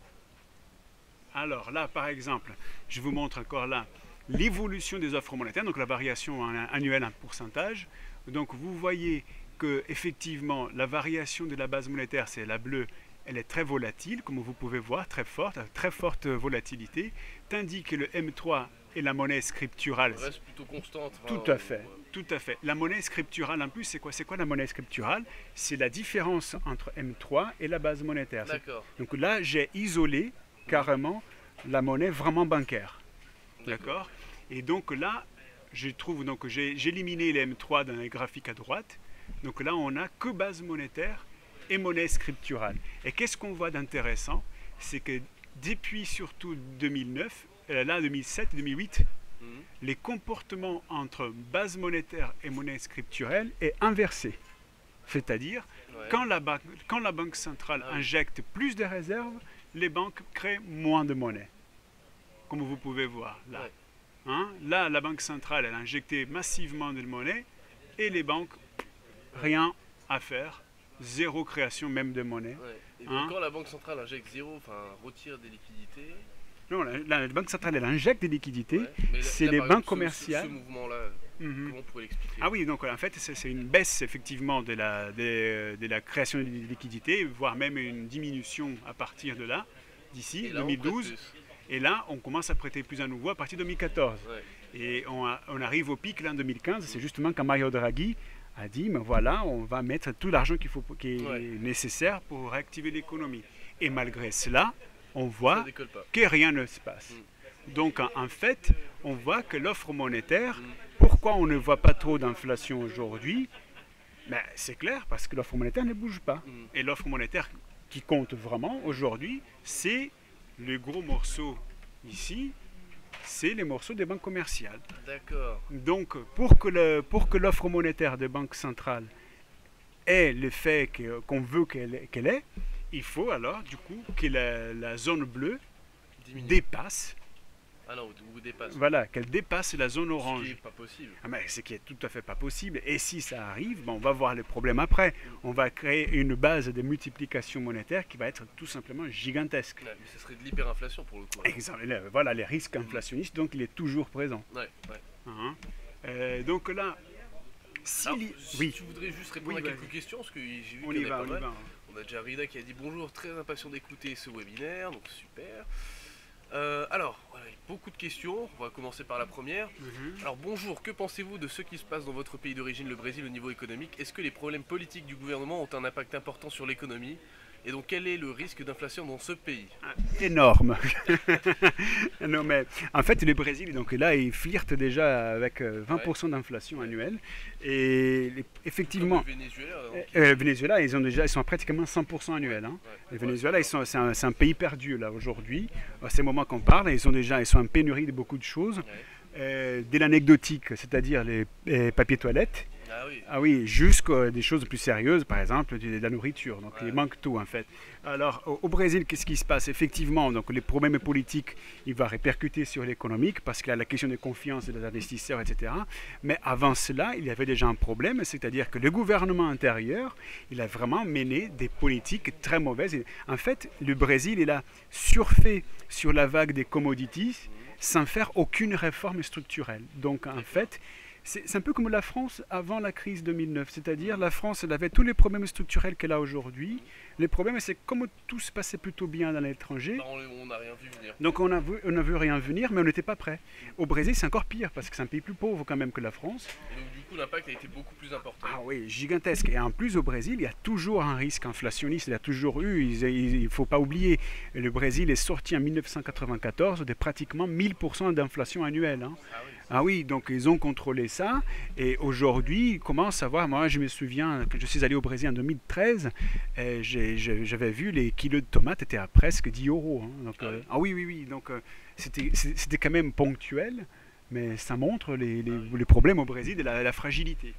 alors là, par exemple, je vous montre encore là l'évolution des offres monétaires, donc la variation en- annuelle en pourcentage. Donc vous voyez que effectivement la variation de la base monétaire, c'est la bleue, elle est très volatile, comme vous pouvez voir, très forte, très forte volatilité, tandis que le M trois et la monnaie scripturale, reste plutôt constante. tout enfin, à fait, ouais. tout à fait. La monnaie scripturale en plus, c'est quoi? C'est quoi la monnaie scripturale? C'est la différence entre M trois et la base monétaire. C'est- D'accord. Donc là, j'ai isolé carrément la monnaie vraiment bancaire. D'accord? Et donc là, je trouve, donc j'ai j'ai éliminé les M trois dans les graphiques à droite. Donc là, on n'a que base monétaire et monnaie scripturale. Et qu'est-ce qu'on voit d'intéressant? C'est que depuis surtout deux mille neuf, euh, là deux mille sept, deux mille huit, Mhm. les comportements entre base monétaire et monnaie scripturelle est inversé. C'est-à-dire, Ouais. quand la, banque, quand la Banque centrale Ah oui. injecte plus de réserves, les banques créent moins de monnaie. Comme vous pouvez voir là. Ouais. Hein, là, la Banque centrale, elle a injecté massivement de monnaie et les banques, rien à faire. Zéro création même de monnaie. Ouais. Et donc, Hein? quand la Banque centrale injecte zéro, enfin retire des liquidités. Non, la, la Banque centrale, elle injecte des liquidités. ouais. Mais là- c'est là, les par banques exemple, ce- commerciales. Ce, ce mouvement-là, Mhm. comment on pourrait l'expliquer? Ah oui, donc en fait, c'est c'est une baisse effectivement de la, de, de la création de liquidités, voire même une diminution à partir de là, d'ici Et là, on deux mille douze. prête plus. Et là, on commence à prêter plus à nouveau à partir de deux mille quatorze. Ouais. Et on, a- on arrive au pic là en deux mille quinze. C'est justement quand Mario Draghi a dit, mais voilà, on va mettre tout l'argent qu'il faut, qui est Ouais. nécessaire pour réactiver l'économie. Et malgré cela, on Ça voit décolle pas. que rien ne se passe. Mm. Donc en, en fait, on voit que l'offre monétaire, Mm. pourquoi on ne voit pas trop d'inflation aujourd'hui? Ben, c'est clair, parce que l'offre monétaire ne bouge pas. Mm. Et l'offre monétaire qui compte vraiment aujourd'hui, c'est le gros morceau ici, c'est les morceaux des banques commerciales. D'accord. Donc pour que le- pour que l'offre monétaire des banques centrales ait le fait que- qu'on veut qu'elle qu'elle ait, il faut alors du coup que la, la zone bleue Diminue. dépasse, Ah non, ou dépasse. voilà, qu'elle dépasse la zone Ce qui orange. est pas possible. Ah, mais c'est qui est tout à fait pas possible. Et si ça arrive, bon, on va voir le problème après. On va créer une base de multiplication monétaire qui va être tout simplement gigantesque. Ouais, mais ce serait de l'hyperinflation pour le coup. hein. Exemple, là, voilà les risques inflationnistes, donc il est toujours présent. Ouais, ouais. Hein. Euh, donc là, si Alors, li- si oui, tu voudrais juste répondre Oui, à quelques vas-y. questions, parce que j'ai vu on qu'il y y en va, avait on pas y mal. va. On a déjà Rida qui a dit bonjour, très impatient d'écouter ce webinaire, donc super. Euh, alors, voilà, beaucoup de questions, on va commencer par la première. Mhm. Alors bonjour, que pensez-vous de ce qui se passe dans votre pays d'origine, le Brésil, au niveau économique? Est-ce que les problèmes politiques du gouvernement ont un impact important sur l'économie? Et donc quel est le risque d'inflation dans ce pays? Ah, énorme. Non mais en fait le Brésil donc là il flirte déjà avec euh, vingt pour cent d'inflation Ouais. annuelle et les- effectivement Comme le Venezuela, hein, qui- euh, le Venezuela ils ont déjà ils sont à pratiquement cent pour cent annuel. Hein. ouais. Le Ouais, Venezuela, ils c'est sont, c'est un, c'est un pays perdu là aujourd'hui. À ces moments qu'on parle, ils sont déjà, ils sont en pénurie de beaucoup de choses. Ouais. Euh, dès l'anecdotique, c'est-à-dire les, les papiers toilettes, Ah oui, ah oui, jusqu'à des choses plus sérieuses, par exemple de la nourriture. Donc Ouais. il manque tout en fait. Alors au, au Brésil, qu'est-ce qui se passe? Effectivement, donc les problèmes politiques, il va répercuter sur l'économique parce qu'il y a la question de confiance des investisseurs, et cetera. Mais avant cela, il y avait déjà un problème, c'est-à-dire que le gouvernement intérieur, il a vraiment mené des politiques très mauvaises. Et en fait, le Brésil, il a surfé sur la vague des commodities, sans faire aucune réforme structurelle. Donc en fait, c'est un peu comme la France avant la crise deux mille neuf, c'est-à-dire la France elle avait tous les problèmes structurels qu'elle a aujourd'hui. Les problèmes, c'est comme tout se passait plutôt bien dans l'étranger. Bah, on n'a rien vu venir. Donc on a vu, on a vu rien venir, mais on n'était pas prêt. Au Brésil, c'est encore pire parce que c'est un pays plus pauvre quand même que la France. Et donc du coup, l'impact a été beaucoup plus important. Ah oui, gigantesque. Et en plus, au Brésil, il y a toujours un risque inflationniste. Il y a toujours eu. Il ne faut pas oublier. Le Brésil est sorti en mille neuf cent quatre-vingt-quatorze de pratiquement mille pour cent d'inflation annuelle. Hein. Ah oui. Ah oui, donc ils ont contrôlé ça et aujourd'hui ils commencent à voir, moi je me souviens que je suis allé au Brésil en deux mille treize, j'avais vu les kilos de tomates étaient à presque dix euros. Hein, donc, ah, euh, oui. ah oui, oui, oui, donc euh, c'était quand même ponctuel, mais ça montre les, les, les problèmes au Brésil et la, la fragilité.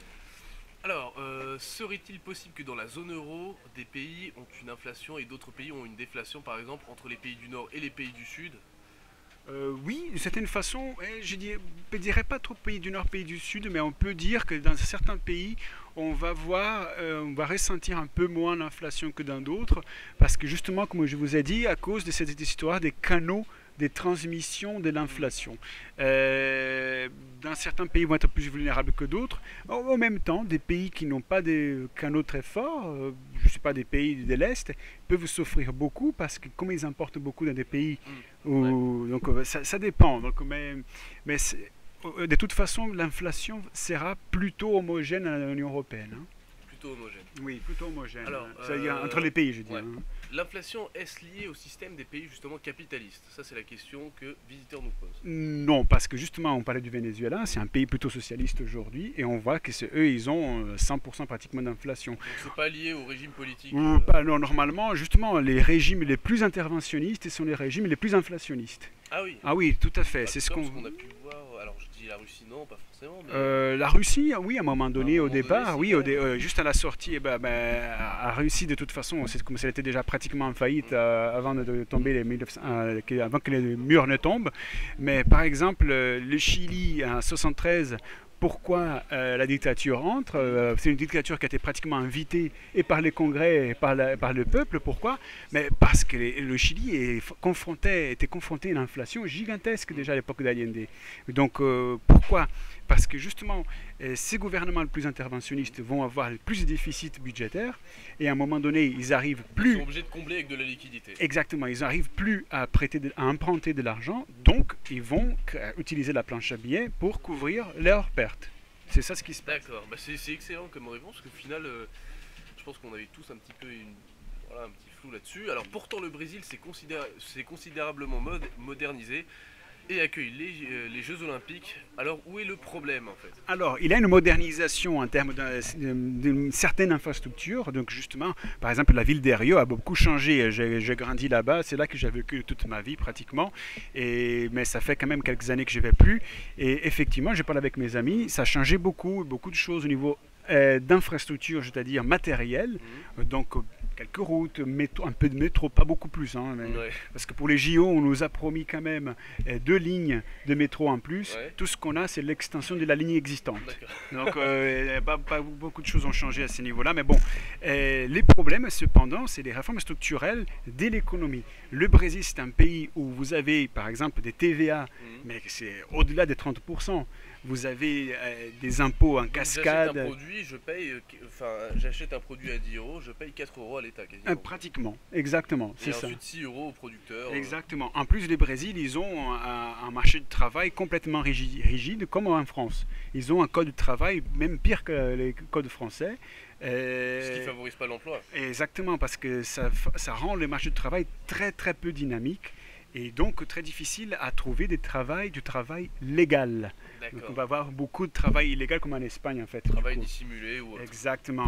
Alors, euh, serait-il possible que dans la zone euro, des pays ont une inflation et d'autres pays ont une déflation, par exemple entre les pays du Nord et les pays du Sud? Euh, oui, d'une certaine façon, je ne dirais pas trop pays du Nord, pays du Sud, mais on peut dire que dans certains pays, on va voir, euh, on va ressentir un peu moins l'inflation que dans d'autres, parce que justement, comme je vous ai dit, à cause de cette histoire des canaux des transmissions de l'inflation. Euh, dans certains pays vont être plus vulnérables que d'autres. En même temps, des pays qui n'ont pas des canaux très forts, euh, je ne sais pas, des pays de l'Est, peuvent souffrir beaucoup parce que comme ils importent beaucoup dans des pays mmh. où... Ouais. Donc ça, ça dépend. Donc, mais mais de toute façon, l'inflation sera plutôt homogène à l'Union européenne. Hein. Plutôt homogène. Oui, plutôt homogène. Alors, c'est-à-dire euh, entre les pays, je dis. Ouais. Hein. L'inflation est-ce liée au système des pays justement capitalistes? Ça c'est la question que Visiteurs nous pose. Non, parce que justement on parlait du Venezuela, c'est un pays plutôt socialiste aujourd'hui et on voit que c'est eux ils ont cent pour cent pratiquement d'inflation. Donc c'est pas lié au régime politique? Ou, euh... pas, non, normalement justement les régimes les plus interventionnistes sont les régimes les plus inflationnistes. Ah oui. Ah oui, tout à fait. Bah, c'est ce qu'on qu a pu voir. Alors je dis la Russie non, pas forcément. Mais... Euh, la Russie, oui, à un moment donné, à un au moment départ, donné, oui, au dé euh, juste à la sortie, eh ben, ben, à Russie de toute façon, c'est comme si elle était déjà pratiquement en faillite euh, avant de, de tomber les mille neuf cents, euh, que, avant que les murs ne tombent. Mais par exemple, le Chili en soixante-treize. Pourquoi euh, la dictature entre euh, C'est une dictature qui a été pratiquement invitée et par les congrès et par, la, par le peuple. Pourquoi? Mais parce que les, le Chili est confronté, était confronté à une inflation gigantesque déjà à l'époque d'Allende. Donc euh, pourquoi? Parce que justement, euh, ces gouvernements les plus interventionnistes vont avoir plus de déficit budgétaire et à un moment donné, ils arrivent plus... Ils sont obligés de combler avec de la liquidité. Exactement, ils n'arrivent plus à, prêter de, à emprunter de l'argent, donc ils vont utiliser la planche à billets pour couvrir leurs pertes. C'est ça ce qui se passe. D'accord, bah c'est excellent comme réponse, parce qu'au final, euh, je pense qu'on avait tous un petit peu une, voilà, un petit flou là-dessus. Alors pourtant le Brésil s'est considéra considérablement mod modernisé et accueille les, euh, les Jeux Olympiques. Alors où est le problème en fait? Alors il y a une modernisation en termes d'une certaine infrastructure. Donc justement, par exemple la ville de Rio a beaucoup changé. J'ai grandi là-bas, c'est là que j'ai vécu toute ma vie pratiquement. Et, mais ça fait quand même quelques années que je ne vais plus. Et effectivement, je parle avec mes amis, ça a changé beaucoup, beaucoup de choses au niveau euh, d'infrastructure, c'est-à-dire matériel. Mmh. Donc quelques routes, métro, un peu de métro, pas beaucoup plus. Hein, mais, ouais. Parce que pour les J O, on nous a promis quand même euh, deux lignes de métro en plus. Ouais. Tout ce qu'on a, c'est l'extension de la ligne existante. Donc, euh, pas, pas beaucoup de choses ont changé à ce niveau-là. Mais bon, euh, les problèmes, cependant, c'est les réformes structurelles de l'économie. Le Brésil, c'est un pays où vous avez, par exemple, des T V A, mmh. mais c'est au-delà des trente pour cent. Vous avez euh, des impôts en cascade. J'achète un produit, je paye, enfin, j'achète un produit à dix euros, je paye quatre euros à l'État quasiment. Euh, pratiquement, exactement. Et ensuite ça. six euros au producteur. Exactement. En plus, les Brésil, ils ont un, un marché de travail complètement rigide, rigide, comme en France. Ils ont un code de travail même pire que les codes français. Euh, Ce qui ne favorise pas l'emploi. Exactement, parce que ça, ça rend le marché de travail très très peu dynamique. Et donc très difficile à trouver des travail, du travail légal. Donc on va avoir beaucoup de travail illégal comme en Espagne en fait. Travail dissimulé ou autre. Exactement.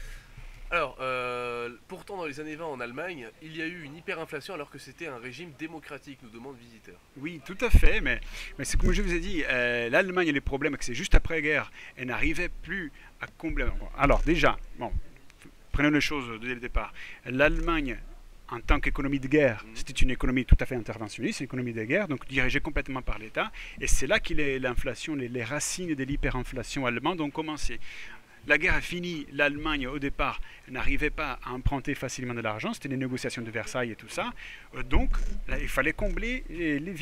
Alors, euh, pourtant dans les années vingt en Allemagne, il y a eu une hyperinflation alors que c'était un régime démocratique, nous demande Visiteurs. Oui, tout à fait, mais, mais c'est comme je vous ai dit, euh, l'Allemagne a les problèmes que c'est juste après la guerre, elle n'arrivait plus à combler. Alors déjà, bon, prenons les choses dès le départ. L'Allemagne, en tant qu'économie de guerre, mmh. c'était une économie tout à fait interventionniste, une économie de guerre, donc dirigée complètement par l'État. Et c'est là que l'inflation, les, les racines de l'hyperinflation allemande ont commencé. La guerre a fini, l'Allemagne au départ n'arrivait pas à emprunter facilement de l'argent, c'était les négociations de Versailles et tout ça. Donc là, il fallait combler les, les vides.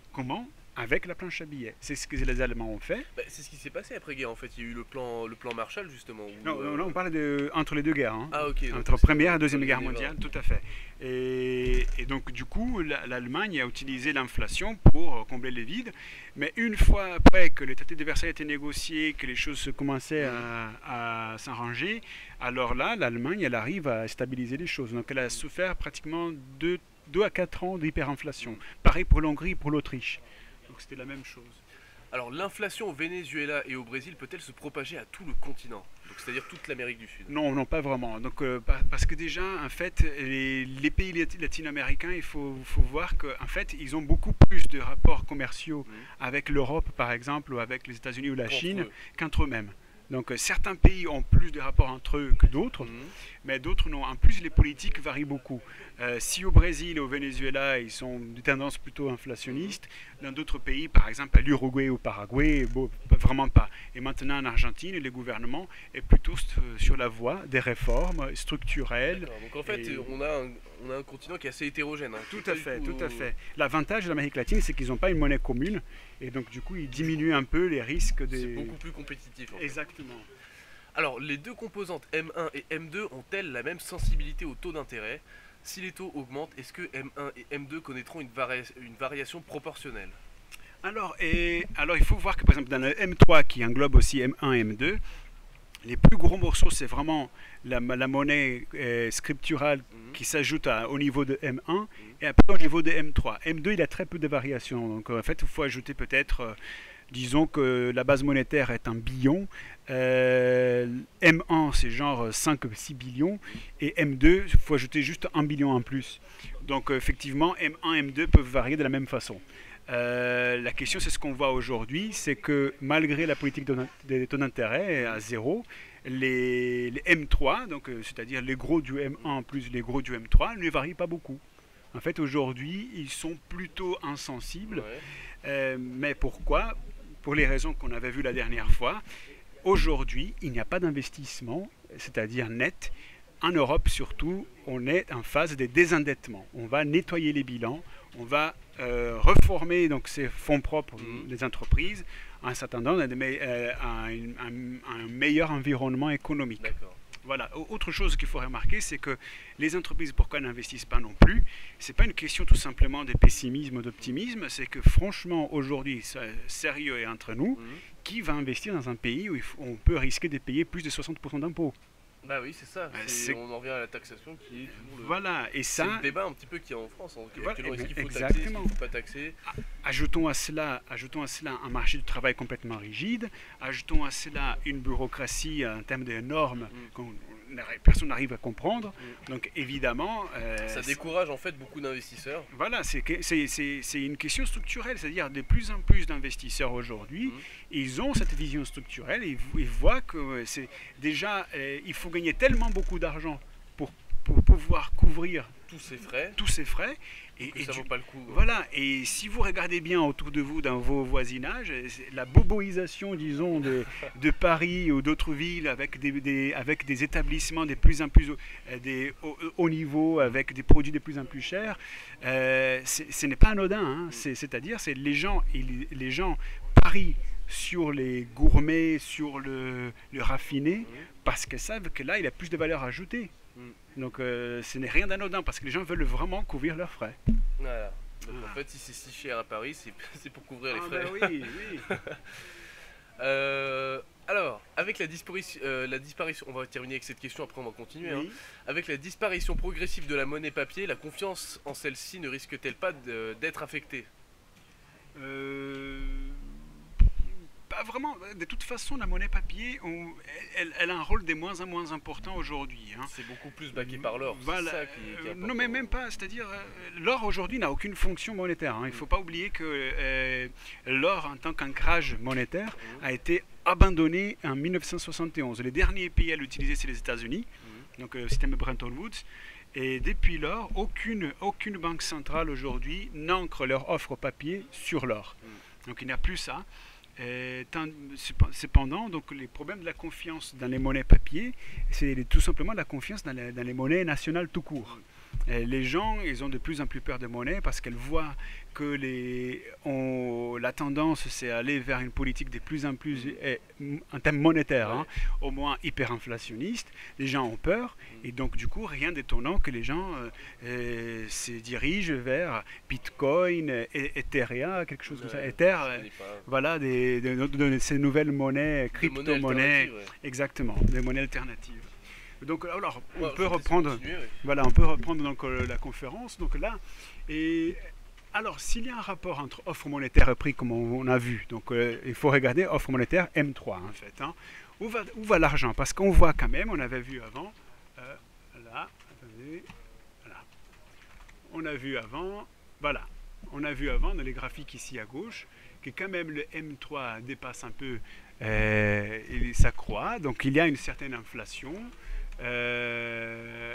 Comment? Avec la planche à billets. C'est ce que les Allemands ont fait. Bah, c'est ce qui s'est passé après-guerre en fait. Il y a eu le plan, le plan Marshall justement. Où, Non, non, euh, non, on parle de entre les deux guerres. Hein. Ah ok. Donc Entre c'est Première et dans Deuxième les Guerre années mondiale, vingt. tout à fait. Et, et donc, du coup, la- l'Allemagne a utilisé l'inflation pour combler les vides. Mais une fois après que le traité de Versailles a été négocié, que les choses se commençaient à, à s'arranger, alors là, l'Allemagne, elle arrive à stabiliser les choses. Donc, elle a souffert pratiquement deux, deux à quatre ans d'hyperinflation. Pareil pour l'Hongrie et pour l'Autriche. Donc, c'était la même chose. Alors l'inflation au Venezuela et au Brésil peut-elle se propager à tout le continent? Donc c'est-à-dire toute l'Amérique du Sud. Non, non, pas vraiment. Donc, euh, pa- parce que déjà, en fait, les, les pays lati- latino-américains, il faut, faut voir qu'en fait, ils ont beaucoup plus de rapports commerciaux Mhm. avec l'Europe, par exemple, ou avec les États-Unis ou la Contre Chine, eux. qu'entre eux-mêmes. Donc, euh, certains pays ont plus de rapports entre eux que d'autres, Mhm. mais d'autres non. En plus, les politiques varient beaucoup. Euh, si au Brésil et au Venezuela, ils sont de tendance plutôt inflationniste, dans d'autres pays, par exemple à l'Uruguay ou au Paraguay, bon, pas- vraiment pas. Et maintenant en Argentine, le gouvernement est plutôt st- sur la voie des réformes structurelles. D'accord. Donc en fait Et- on a un, on a un continent qui est assez hétérogène. Hein, qui est Tout à pas du fait, tout, tout à euh, fait. L'avantage de l'Amérique latine, c'est qu'ils n'ont pas une monnaie commune, et donc du coup, ils diminuent un peu les risques C'est des... beaucoup plus compétitif. En fait. Exactement. Alors les deux composantes M un et M deux ont-elles la même sensibilité au taux d'intérêt? Si les taux augmentent, est-ce que M un et M deux connaîtront une, varia- une variation proportionnelle? Alors, et, alors, il faut voir que par exemple dans le M trois qui englobe aussi M un et M deux, les plus gros morceaux c'est vraiment la, la monnaie euh, scripturale Mhm. qui s'ajoute à- au niveau de M un et après au niveau de M trois. M deux il a très peu de variations, donc en fait il faut ajouter peut-être, euh, disons que la base monétaire est un billion, euh, M un c'est genre cinq six billions et M deux il faut ajouter juste un billion en plus. Donc euh, effectivement M un et M deux peuvent varier de la même façon. Euh, la question, c'est ce qu'on voit aujourd'hui, c'est que malgré la politique de- des taux d'intérêt à zéro, les, les M trois, donc euh, c'est-à-dire les gros du M un plus les gros du M trois, ne varient pas beaucoup. En fait, aujourd'hui, ils sont plutôt insensibles. Ouais. Euh, mais pourquoi? Pour les raisons qu'on avait vues la dernière fois. Aujourd'hui, il n'y a pas d'investissement, c'est-à-dire net. En Europe surtout, on est en phase de désendettement. On va nettoyer les bilans, on va euh, reformer donc ces fonds propres Mhm. des entreprises en s'attendant à, des me- euh, à une- un- un meilleur environnement économique. D'accord. Voilà. Au- Autre chose qu'il faut remarquer, c'est que les entreprises, pourquoi elles n'investissent pas non plus? C'est pas une question tout simplement de pessimisme ou d'optimisme, c'est que franchement, aujourd'hui, ça- sérieux et entre nous, Mhm. qui va investir dans un pays où il faut- on peut risquer de payer plus de soixante pour cent d'impôts? Bah oui, c'est ça. Ouais, c'est- c'est- On en revient à la taxation qui est toujours le, Voilà, et c'est ça, le débat un petit peu qu'il y a en France. En, Voilà, actuellement, est-ce qu'il faut exactement. taxer, est-ce qu'il ne faut pas taxer? ajoutons à cela, ajoutons à cela un marché du travail complètement rigide, ajoutons à cela une bureaucratie en termes de normes Mm. que personne n'arrive à comprendre. Donc évidemment, euh, Ça décourage en fait beaucoup d'investisseurs. voilà, c'est que- c'est- c'est- c'est une question structurelle, c'est-à-dire de plus en plus d'investisseurs aujourd'hui, Mhm. ils ont cette vision structurelle et ils, ils voient que euh, c'est déjà, euh, il faut gagner tellement beaucoup d'argent pour, pour pouvoir couvrir Tous ces frais, tous ces frais. Et, que et ça du- vaut pas le coup. voilà, et si vous regardez bien autour de vous, dans vos voisinages, c'est la boboisation, disons, de, de Paris ou d'autres villes avec des, des- avec des établissements de plus en plus haut, euh, des, haut, haut niveau, avec des produits de plus en plus chers, euh, c'est- ce n'est pas anodin. Hein. C'est- C'est-à-dire, c'est les gens, ils- les gens parient sur les gourmets, sur le, le raffiné, Mhm. parce qu'ils savent que là, il a plus de valeur ajoutée. Mhm. Donc, euh, ce n'est rien d'anodin, parce que les gens veulent vraiment couvrir leurs frais. Voilà. Donc Ah. en fait, si c'est si cher à Paris, c'est c'est pour couvrir les Ah, frais. bah oui, oui. Euh, alors, avec la disparition, euh, la disparition, on va terminer avec cette question, après on va continuer. hein. Oui. Avec la disparition progressive de la monnaie papier, la confiance en celle-ci ne risque-t-elle pas de- d'être affectée? Euh, Pas vraiment. De toute façon, la monnaie papier, on- elle, elle a un rôle de moins en moins important aujourd'hui. Hein. C'est beaucoup plus baqué par l'or. c'est Voilà. ça qui, qui est Euh, non, important. mais même pas. C'est-à-dire, euh, l'or aujourd'hui n'a aucune fonction monétaire. hein. Il ne faut pas oublier que euh, l'or, en tant qu'ancrage monétaire, Mhm. a été abandonné en mille neuf cent soixante et onze. Les derniers pays à l'utiliser, c'est les États-Unis, Mhm. donc euh, le système Bretton Woods. Et depuis lors, aucune, aucune banque centrale aujourd'hui n'ancre leur offre papier sur l'or. Mm. Donc il n'y a plus ça. Et tant- cependant, donc, les problèmes de la confiance dans les monnaies papier, c'est tout simplement la confiance dans les, dans les monnaies nationales tout court. Et les gens, ils ont de plus en plus peur de monnaie parce qu'elles voient que les, on, la tendance, c'est aller vers une politique de plus en plus, eh, en termes monétaires, hein, au moins hyperinflationniste. Les gens ont peur et donc du coup, rien d'étonnant que les gens euh, euh, se dirigent vers Bitcoin, e Ethereum, quelque chose comme ça. Ether, euh, voilà, des, de, de, de ces nouvelles monnaies, crypto-monnaies, ouais. Exactement, des monnaies alternatives. Donc alors on ouais, peut reprendre, oui. voilà, on peut reprendre donc euh, la conférence. Donc là, et alors s'il y a un rapport entre offre monétaire et prix, comme on, on a vu, donc euh, il faut regarder offre monétaire M trois en fait. Hein. Où va, où va l'argent? Parce qu'on voit quand même, on avait vu avant, euh, là, attendez, voilà, on a vu avant, voilà, on a vu avant dans les graphiques ici à gauche que quand même le M trois dépasse un peu, euh, et ça croît, donc il y a une certaine inflation. Euh,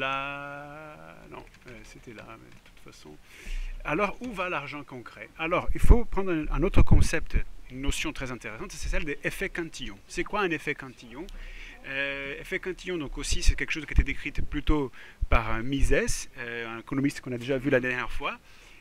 là, non, euh, c'était là, mais de toute façon. Alors, où va l'argent concret? Alors, il faut prendre un, un autre concept, une notion très intéressante, c'est celle des effets cantillon. C'est quoi un effet cantillon? euh, Effet cantillon, donc aussi, c'est quelque chose qui a été décrit plutôt par Mises, euh, un économiste qu'on a déjà vu la dernière fois,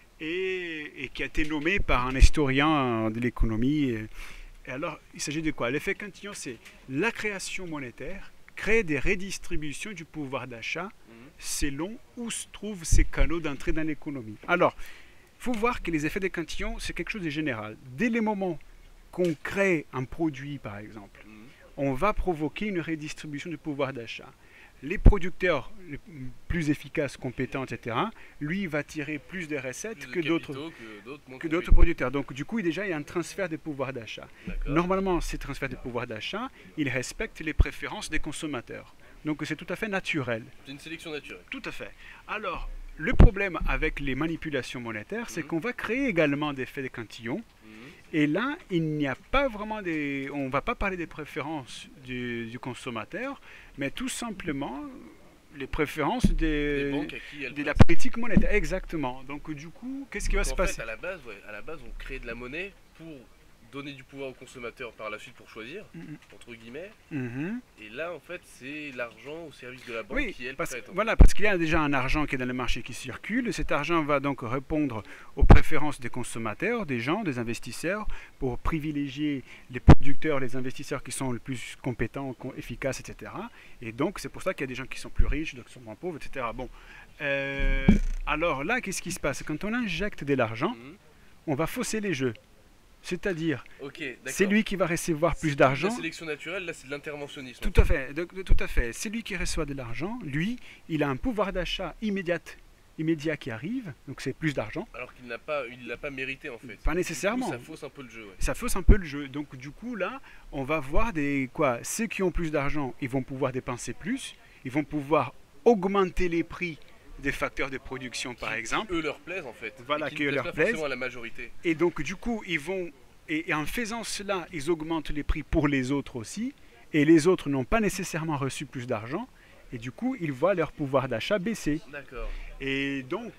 et, et qui a été nommé par un historien de l'économie. Et, et alors, il s'agit de quoi? L'effet cantillon, c'est la création monétaire créer des redistributions du pouvoir d'achat mmh. selon où se trouvent ces canaux d'entrée dans l'économie. Alors, il faut voir que les effets des cantillons, c'est quelque chose de général. Dès les moments qu'on crée un produit, par exemple, mmh. on va provoquer une redistribution du pouvoir d'achat. Les producteurs les plus efficaces, compétents, et cetera, lui, il va tirer plus de recettes plus de que d'autres que d'autres producteurs. Donc, du coup, déjà, il y a un transfert de pouvoir d'achat. Normalement, ces transferts de pouvoir d'achat, ils respectent les préférences des consommateurs. Donc, c'est tout à fait naturel. C'est une sélection naturelle. Tout à fait. Alors, le problème avec les manipulations monétaires, c'est mmh. qu'on va créer également des effets de cantillon. Mmh. Et là, il n'y a pas vraiment des... On ne va pas parler des préférences du, du consommateur, mais tout simplement les préférences des, des banques à qui elles de la politique monétaire. Exactement. Donc du coup, qu'est-ce qui va en se fait, passer? à la base, ouais, à la base, on crée de la monnaie pour donner du pouvoir aux consommateurs par la suite pour choisir, mm-hmm. entre guillemets. Mm-hmm. Et là, en fait, c'est l'argent au service de la banque oui, qui, elle, parce, prête. Voilà, parce qu'il y a déjà un argent qui est dans le marché qui circule. Cet argent va donc répondre aux préférences des consommateurs, des gens, des investisseurs, pour privilégier les producteurs, les investisseurs qui sont les plus compétents, efficaces, et cetera. Et donc, c'est pour ça qu'il y a des gens qui sont plus riches, d'autres qui sont moins pauvres, et cetera. Bon. Euh, alors là, qu'est-ce qui se passe? Quand on injecte de l'argent, mm-hmm. on va fausser les jeux. C'est-à-dire, okay, c'est lui qui va recevoir plus d'argent. La sélection naturelle, là, c'est de l'interventionnisme. Tout à fait, de, de, tout à fait. C'est lui qui reçoit de l'argent. Lui, il a un pouvoir d'achat immédiat, immédiat qui arrive, donc c'est plus d'argent. Alors qu'il n'a pas, il l'a pas mérité en fait. Pas nécessairement. Du coup, ça fausse un peu le jeu. Ouais. Ça fausse un peu le jeu. Donc du coup là, on va voir des quoi. Ceux qui ont plus d'argent, ils vont pouvoir dépenser plus. Ils vont pouvoir augmenter les prix des facteurs de production par qui, exemple. Qui eux leur plaisent en fait. Voilà, qui, qui eux leur plaisent. À la majorité. Et donc du coup, ils vont et, et en faisant cela, ils augmentent les prix pour les autres aussi. Et les autres n'ont pas nécessairement reçu plus d'argent. Et du coup, ils voient leur pouvoir d'achat baisser. D'accord. Et donc,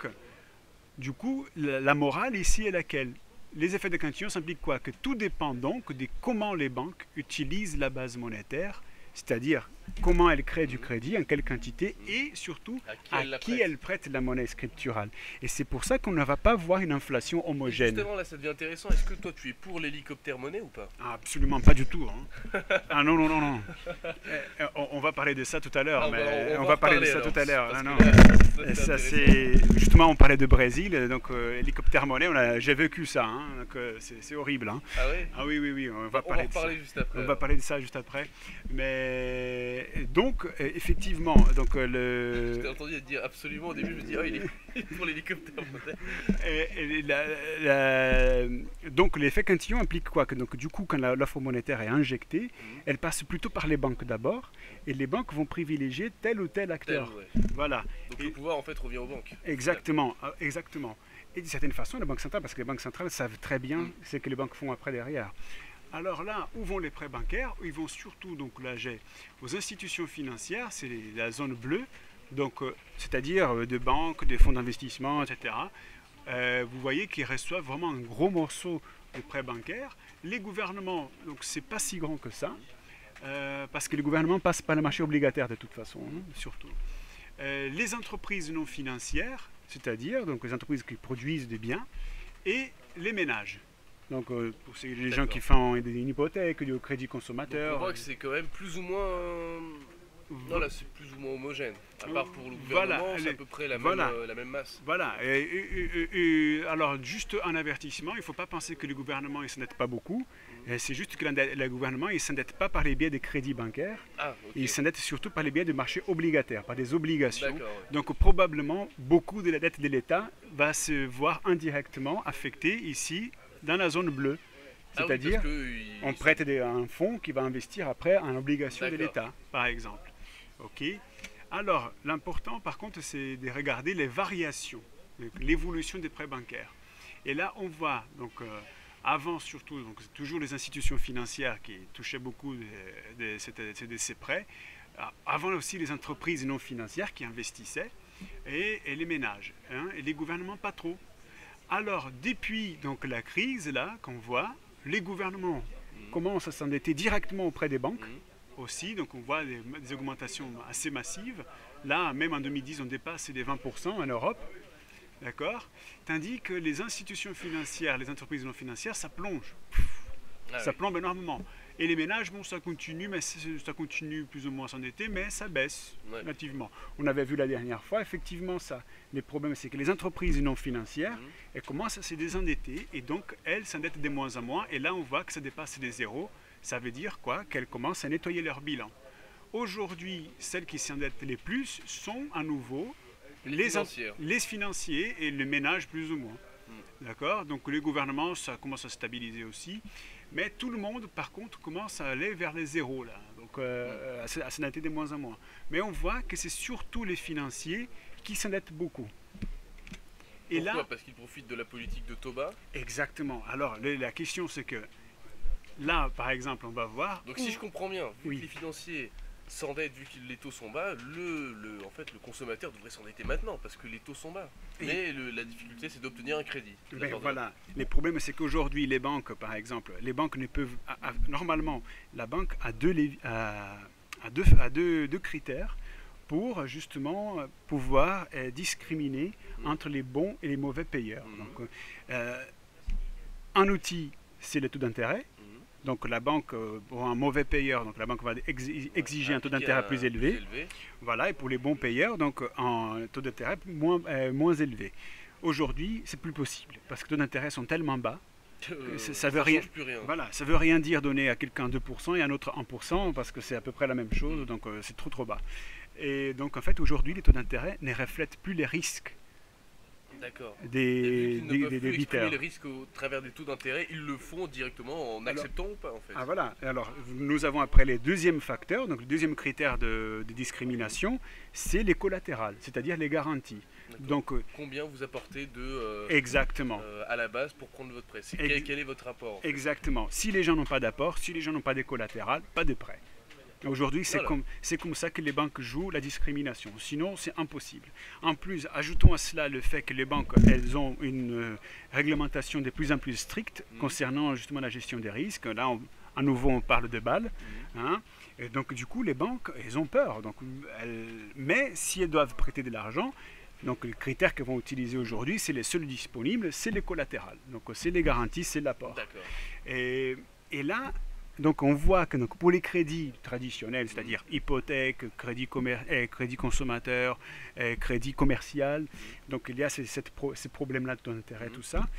du coup, la, la morale ici est laquelle? Les effets de cantillon s'impliquent quoi? Que tout dépend donc de comment les banques utilisent la base monétaire, c'est-à-dire comment elles créent du crédit, en quelle quantité, et surtout à qui, à elle, qui elles prêtent la monnaie scripturale. Et c'est pour ça qu'on ne va pas voir une inflation homogène. Justement, là, ça devient intéressant. Est-ce que toi, tu es pour l'hélicoptère monnaie ou pas? Ah, absolument pas du tout. Hein. Ah non, non, non, non. Eh, on, on va parler de ça tout à l'heure. Ah, mais on, on, on va, va parler de ça alors, tout à l'heure. Non, non. Là, ça, c'est justement, on parlait de Brésil, donc euh, hélicoptère monnaie. J'ai vécu ça, hein, donc euh, c'est horrible. Hein. Ah oui. Ah oui, oui, oui. On va on parler va de parler ça. Juste après. On va parler de ça juste après. Mais donc, effectivement, donc le. Je t'ai entendu te dire absolument au début. Je me dis, oh, il est pour l'hélicoptère monnaie. Et, et la, la, donc l'effet cantillon implique quoi? Que donc du coup, quand l'offre monétaire est injectée, mmh. elle passe plutôt par les banques d'abord, et les banques vont privilégier tel ou tel acteur. Tel, ouais. Voilà. Donc et, le pouvoir en fait revient aux banques. Exactement, exactement. Et d'une certaine façon, les banques centrales, parce que les banques centrales savent très bien mmh. ce que les banques font après derrière. Alors là, où vont les prêts bancaires? Ils vont surtout, donc là j'ai aux institutions financières, c'est la zone bleue, donc euh, c'est-à-dire euh, des banques, des fonds d'investissement, et cetera. Euh, vous voyez qu'ils reçoivent vraiment un gros morceau de prêts bancaires. Les gouvernements, donc c'est pas si grand que ça, euh, parce que les gouvernements passent par le marché obligataire de toute façon, hein, surtout. euh, les entreprises non financières, c'est-à-dire donc les entreprises qui produisent des biens, et les ménages. Donc euh, pour ces, les gens qui font une hypothèque, du crédit consommateur. Donc on voit que c'est quand même plus ou moins... Euh... Non, là c'est plus ou moins homogène. À part pour le gouvernement, voilà, c'est à peu près la, voilà, même, euh, la même masse. Voilà. Et, et, et, et, alors, juste un avertissement, il ne faut pas penser que le gouvernement ne s'endette pas beaucoup. Mmh. C'est juste que le, le gouvernement ne s'endette pas par les biais des crédits bancaires. Ah, okay. Il s'endette surtout par les biais des marchés obligataires, par des obligations. Ouais. Donc probablement, beaucoup de la dette de l'État va se voir indirectement affectée ici, dans la zone bleue. C'est-à-dire, ah oui, on prête des, un fonds qui va investir après en obligation de l'État, par exemple. Ok. Alors, l'important, par contre, c'est de regarder les variations, l'évolution des prêts bancaires. Et là, on voit, donc, euh, avant surtout, donc, c'est toujours les institutions financières qui touchaient beaucoup de, de, de, de ces prêts. Avant aussi les entreprises non financières qui investissaient et, et les ménages, hein, et les gouvernements pas trop. Alors, depuis donc, la crise, là, qu'on voit, les gouvernements mmh. commencent à s'endetter directement auprès des banques. Mmh. Aussi, donc on voit des, des augmentations assez massives. Là, même en deux mille dix, on dépasse les vingt pour cent en Europe. D'accord ? Tandis que les institutions financières, les entreprises non financières, ça plonge. Ah ça oui. plombe énormément. Et les ménages, bon, ça continue, mais ça continue plus ou moins à s'endetter, mais ça baisse ouais. relativement. On avait vu la dernière fois, effectivement, ça. Le problème, c'est que les entreprises non financières, mmh. elles commencent à se désendetter, et donc elles s'endettent de moins en moins, et là, on voit que ça dépasse les zéros. Ça veut dire quoi? Qu'elles commencent à nettoyer leur bilan. Aujourd'hui, celles qui s'endettent les plus sont à nouveau les, les, financiers. les financiers et les ménages plus ou moins. Mm. D'accord? Donc les gouvernements, ça commence à stabiliser aussi. Mais tout le monde, par contre, commence à aller vers les zéros, là. Donc euh, mm. à s'endetter de moins en moins. Mais on voit que c'est surtout les financiers qui s'endettent beaucoup. Et Pourquoi? Là, parce qu'ils profitent de la politique de taux bas? Exactement. Alors la question, c'est que là, par exemple, on va voir... Donc si je comprends bien, vu oui. que les financiers s'endettent, vu que les taux sont bas, le, le, en fait, le consommateur devrait s'endetter maintenant, parce que les taux sont bas. Et mais le, la difficulté, c'est d'obtenir un crédit. Ben voilà. Le problème, c'est qu'aujourd'hui, les banques, par exemple, les banques ne peuvent... À, à, normalement, la banque a deux, a, a deux, a deux, deux critères pour, justement, pouvoir euh, discriminer mmh. entre les bons et les mauvais payeurs. Mmh. Donc, euh, un outil, c'est le taux d'intérêt. Donc la banque, pour un mauvais payeur, donc la banque va exiger un taux d'intérêt plus élevé. plus élevé. Voilà, et pour les bons payeurs, donc un taux d'intérêt moins, euh, moins élevé. Aujourd'hui, c'est plus possible, parce que les taux d'intérêt sont tellement bas, euh, ça, ça veut veut rien, plus rien. Voilà, ça veut rien dire donner à quelqu'un deux pour cent et à un autre un pour cent, parce que c'est à peu près la même chose, donc euh, c'est trop trop bas. Et donc en fait, aujourd'hui, les taux d'intérêt ne reflètent plus les risques. D'accord. Des, des, des, ne des, des exprimer les risques au travers des taux d'intérêt, ils le font directement en alors, acceptant ou pas en fait. Ah voilà. Alors nous avons après les deuxièmes facteurs, donc le deuxième critère de, de discrimination, c'est les collatérales, c'est-à-dire les garanties. Donc euh, combien vous apportez de euh, exactement euh, à la base pour prendre votre prêt. C'est quel, quel est votre rapport en fait? Exactement. Si les gens n'ont pas d'apport, si les gens n'ont pas de collatérales, pas de prêt. Aujourd'hui, c'est voilà. comme, c'est comme ça que les banques jouent la discrimination. Sinon, c'est impossible. En plus, ajoutons à cela le fait que les banques, elles ont une euh, réglementation de plus en plus stricte mmh. concernant justement la gestion des risques. Là, on, à nouveau, on parle de balles. Mmh. Hein, et donc, du coup, les banques, elles ont peur. Donc, elles, mais si elles doivent prêter de l'argent, donc les critères qu'elles vont utiliser aujourd'hui, c'est les seuls disponibles, c'est les collatérales. Donc, c'est les garanties, c'est l'apport. Et, et là... Donc on voit que donc, pour les crédits traditionnels, c'est-à-dire hypothèque, crédit, commer- eh, crédit consommateur, eh, crédit commercial, donc il y a ces, cette pro- ces problèmes-là de taux d'intérêt, tout ça.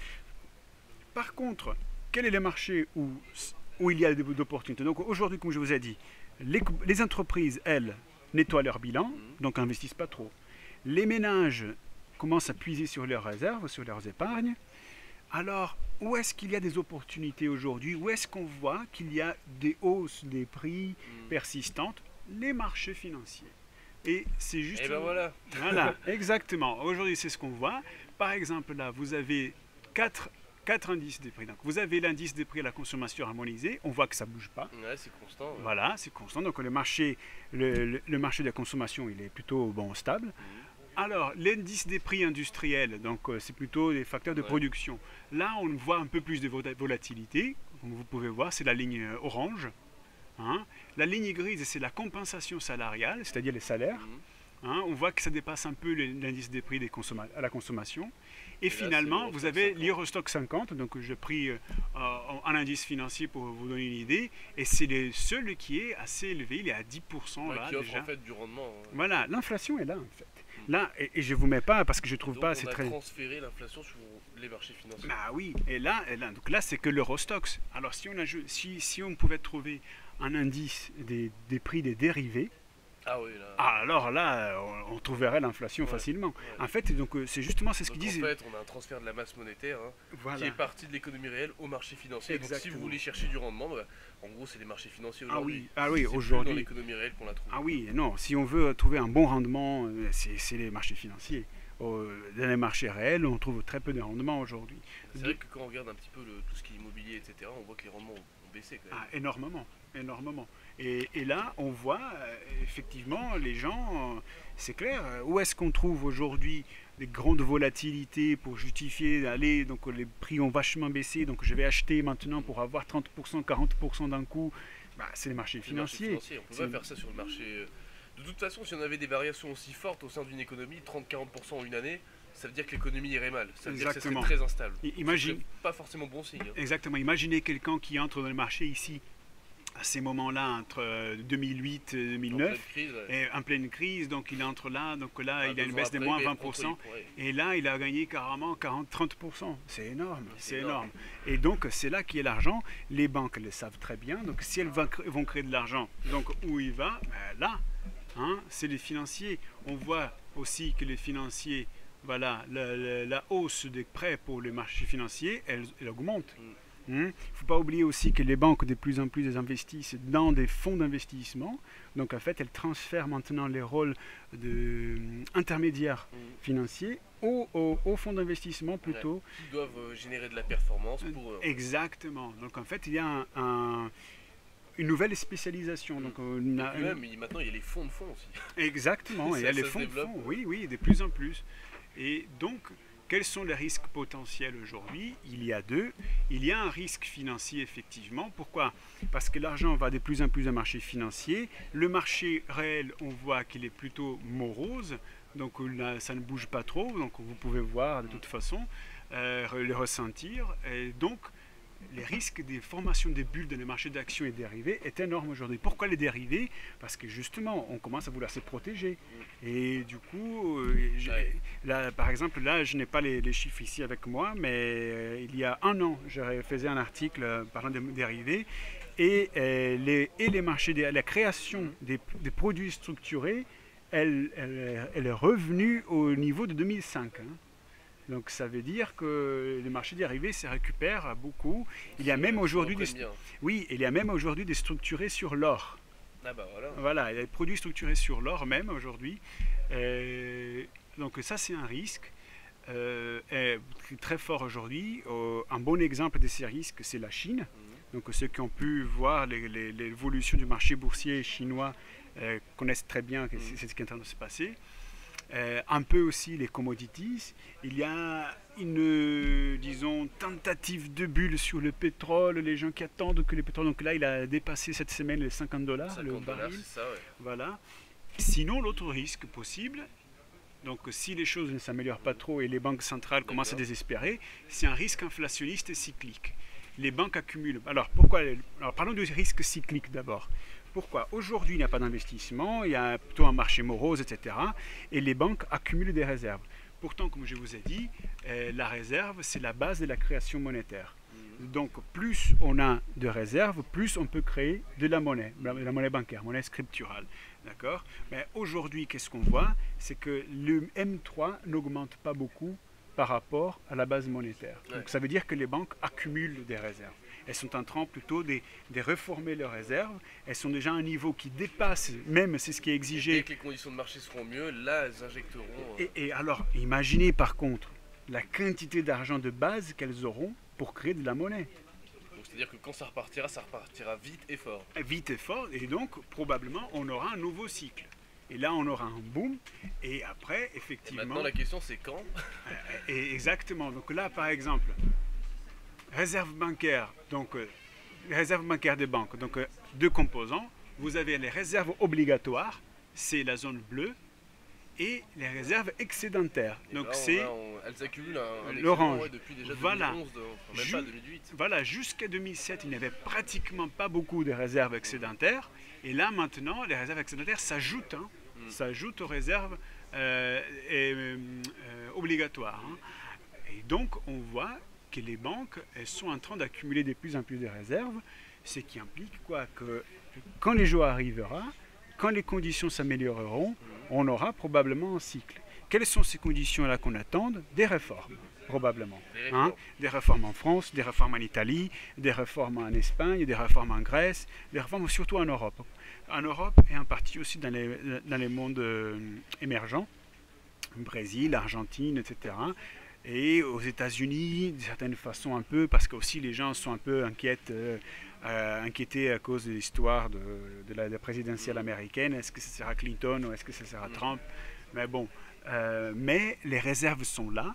Par contre, quel est le marché où, où il y a des opportunités? Donc aujourd'hui, comme je vous ai dit, les, les entreprises, elles, nettoient leur bilan, donc investissent pas trop. Les ménages commencent à puiser sur leurs réserves, sur leurs épargnes. Alors, où est-ce qu'il y a des opportunités aujourd'hui? Où est-ce qu'on voit qu'il y a des hausses des prix mmh. persistantes? Les marchés financiers. Et c'est juste... Et ben voilà. Voilà, exactement. Aujourd'hui, c'est ce qu'on voit. Par exemple, là, vous avez quatre, quatre indices des prix. Donc, vous avez l'indice des prix à la consommation harmonisé. On voit que ça ne bouge pas. Ouais, c'est constant. Ouais. Voilà, c'est constant. Donc, le marché, le, le, le marché de la consommation, il est plutôt bon, stable. Mmh. Alors, l'indice des prix industriels, donc euh, c'est plutôt des facteurs de ouais. production. Là, on voit un peu plus de volatilité. Comme vous pouvez voir, c'est la ligne euh, orange. Hein. La ligne grise, c'est la compensation salariale, c'est-à-dire les salaires. Mmh. Hein, on voit que ça dépasse un peu l'indice des prix des à la consommation. Et, et finalement, là, vous avez l'Eurostock cinquante, donc j'ai pris euh, un indice financier pour vous donner une idée, et c'est le seul qui est assez élevé, il est à dix pour cent ouais, là qui offre déjà. En fait du rendement. Hein. Voilà, l'inflation est là en fait. Mmh. Là, et, et je vous mets pas parce que je trouve donc pas, c'est très. On a transféré l'inflation sur les marchés financiers. Bah oui, et là, et là donc là c'est que l'Eurostox. Alors si on a, si, si on pouvait trouver un indice des, des prix des dérivés. Ah oui, là. Ah, alors là, on, on trouverait l'inflation ouais, facilement. Ouais. En fait, donc c'est justement c'est ce qu'ils disent. En fait, on a un transfert de la masse monétaire hein, voilà. qui est parti de l'économie réelle au marché financier. Donc, si vous voulez chercher du rendement, bah, en gros, c'est les marchés financiers aujourd'hui. Ah oui, ah oui c'est aujourd'hui. Dans l'économie réelle qu'on la trouve. Ah oui, non. Si on veut trouver un bon rendement, c'est les marchés financiers. Dans les marchés réels, on trouve très peu de rendement aujourd'hui. C'est vrai que quand on regarde un petit peu le, tout ce qui est immobilier, et cetera, on voit que les rendements ont baissé quand même. Ah, énormément, énormément. Et, et là, on voit euh, effectivement les gens, euh, c'est clair, euh, où est-ce qu'on trouve aujourd'hui des grandes volatilités pour justifier d'aller, donc les prix ont vachement baissé, donc je vais acheter maintenant pour avoir trente pour cent, quarante pour cent d'un coup, bah, c'est les marchés financiers. Marchés financiers. On peut pas faire ça sur le marché. De toute façon, si on avait des variations aussi fortes au sein d'une économie, trente à quarante pour cent en une année, ça veut dire que l'économie irait mal. Ça veut Exactement. dire que ça serait très instable. Imagine... pas forcément bon signe. Hein. Exactement. Imaginez quelqu'un qui entre dans le marché ici, à ces moments-là, entre deux mille huit et deux mille neuf, en pleine crise, ouais. et en pleine crise, donc il entre là, donc là, ah, il a une baisse après, de moins vingt pour cent, et là, il a gagné carrément quarante à trente pour cent. C'est énorme, c'est énorme. énorme. Et donc, c'est là qu'il y a l'argent. Les banques le savent très bien. Donc, si elles vont créer de l'argent, donc où il va, ben là, hein, c'est les financiers. On voit aussi que les financiers, voilà, la, la, la hausse des prêts pour les marchés financiers, elle, elle augmente. Mm. Il ne faut pas oublier aussi que les banques de plus en plus investissent dans des fonds d'investissement. Donc en fait, elles transfèrent maintenant les rôles d'intermédiaires mmh. financiers aux, aux, aux fonds d'investissement plutôt. Ouais, qui doivent générer de la performance pour... Euh... Exactement. Donc en fait, il y a un, un, une nouvelle spécialisation. Mmh. Donc, on a Et même, une... maintenant, il y a les fonds de fonds aussi. Exactement, il y a les fonds de fonds. Oui, oui, de plus en plus. Et donc... Quels sont les risques potentiels aujourd'hui? Il y a deux. Il y a un risque financier, effectivement. Pourquoi? Parce que l'argent va de plus en plus au marché financier. Le marché réel, on voit qu'il est plutôt morose. Donc là, ça ne bouge pas trop. Donc vous pouvez voir de toute façon, euh, le ressentir. Et donc, les risques des formations des bulles dans les marchés d'actions et dérivés est énorme aujourd'hui. Pourquoi les dérivés? Parce que justement, on commence à vouloir se protéger. Et du coup, là, par exemple, là, je n'ai pas les, les chiffres ici avec moi, mais euh, il y a un an, je faisais un article euh, parlant des dérivés et, euh, les, et les marchés, de, la création des, des produits structurés, elle, elle, elle est revenue au niveau de deux mille cinq. Hein. Donc ça veut dire que les marchés dérivés se récupèrent beaucoup. Il y a même aujourd'hui des, oui, il y a même aujourd'hui des structurés sur l'or. Ah bah voilà. Voilà, il y a des produits structurés sur l'or même aujourd'hui. Euh, donc ça c'est un risque euh, très fort aujourd'hui. Euh, un bon exemple de ces risques, c'est la Chine. Mmh. Donc ceux qui ont pu voir l'évolution du marché boursier chinois euh, connaissent très bien que mmh. c'est ce qui est en train de se passer. Euh, un peu aussi les commodities. Il y a une, disons, tentative de bulle sur le pétrole, les gens qui attendent que le pétrole, donc là il a dépassé cette semaine les cinquante dollars le baril. Ça, ouais. Voilà. Sinon, l'autre risque possible, donc si les choses ne s'améliorent pas trop et les banques centrales commencent à désespérer, c'est un risque inflationniste cyclique. Les banques accumulent. Alors pourquoi? Alors parlons du risque cyclique d'abord. Pourquoi? Aujourd'hui, il n'y a pas d'investissement, il y a plutôt un marché morose, et cetera. Et les banques accumulent des réserves. Pourtant, comme je vous ai dit, euh, la réserve, c'est la base de la création monétaire. Donc, plus on a de réserves, plus on peut créer de la monnaie, la monnaie bancaire, monnaie scripturale. D'accord? Mais aujourd'hui, qu'est-ce qu'on voit? C'est que le M trois n'augmente pas beaucoup par rapport à la base monétaire. Donc, ça veut dire que les banques accumulent des réserves. Elles sont en train plutôt de, de reformer leurs réserves. Elles sont déjà à un niveau qui dépasse, même c'est ce qui est exigé. Dès que les conditions de marché seront mieux, là, elles injecteront... Et, et alors, imaginez par contre la quantité d'argent de base qu'elles auront pour créer de la monnaie. C'est-à-dire que quand ça repartira, ça repartira vite et fort. Vite et fort, et donc probablement on aura un nouveau cycle. Et là, on aura un boom. Et après, effectivement... Et maintenant, la question, c'est quand? et Exactement. Donc là, par exemple... Réserve bancaire, donc euh, réserve bancaire des banques, donc euh, deux composants. Vous avez les réserves obligatoires, c'est la zone bleue, et les réserves excédentaires. Et Donc là, on c'est a- on- elles accumulent un, un l'orange. excédent, ouais, depuis déjà Voilà. deux mille onze, de- enfin, même Ju- pas deux mille huit. Voilà, jusqu'à deux mille sept, il n'y avait pratiquement pas beaucoup de réserves excédentaires. Et là, maintenant, les réserves excédentaires s'ajoutent, hein, Mm. s'ajoutent aux réserves euh, et, euh, obligatoires, hein. Et donc, on voit que les banques, elles sont en train d'accumuler de plus en plus de réserves, ce qui implique quoi, que quand les jours arrivera, quand les conditions s'amélioreront, on aura probablement un cycle. Quelles sont ces conditions-là qu'on attend? Des réformes, probablement. Des Hein, réformes. des réformes en France, des réformes en Italie, des réformes en Espagne, des réformes en Grèce, des réformes surtout en Europe. En Europe et en partie aussi dans les, dans les mondes euh, émergents, Brésil, Argentine, et cetera. Et aux États-Unis, d'une certaine façon un peu, parce que aussi les gens sont un peu inquiètes, euh, euh, inquiétés à cause de l'histoire de, de la, de la présidentielle américaine. Est-ce que ce sera Clinton ou est-ce que ce sera Trump? Mais bon, euh, mais les réserves sont là.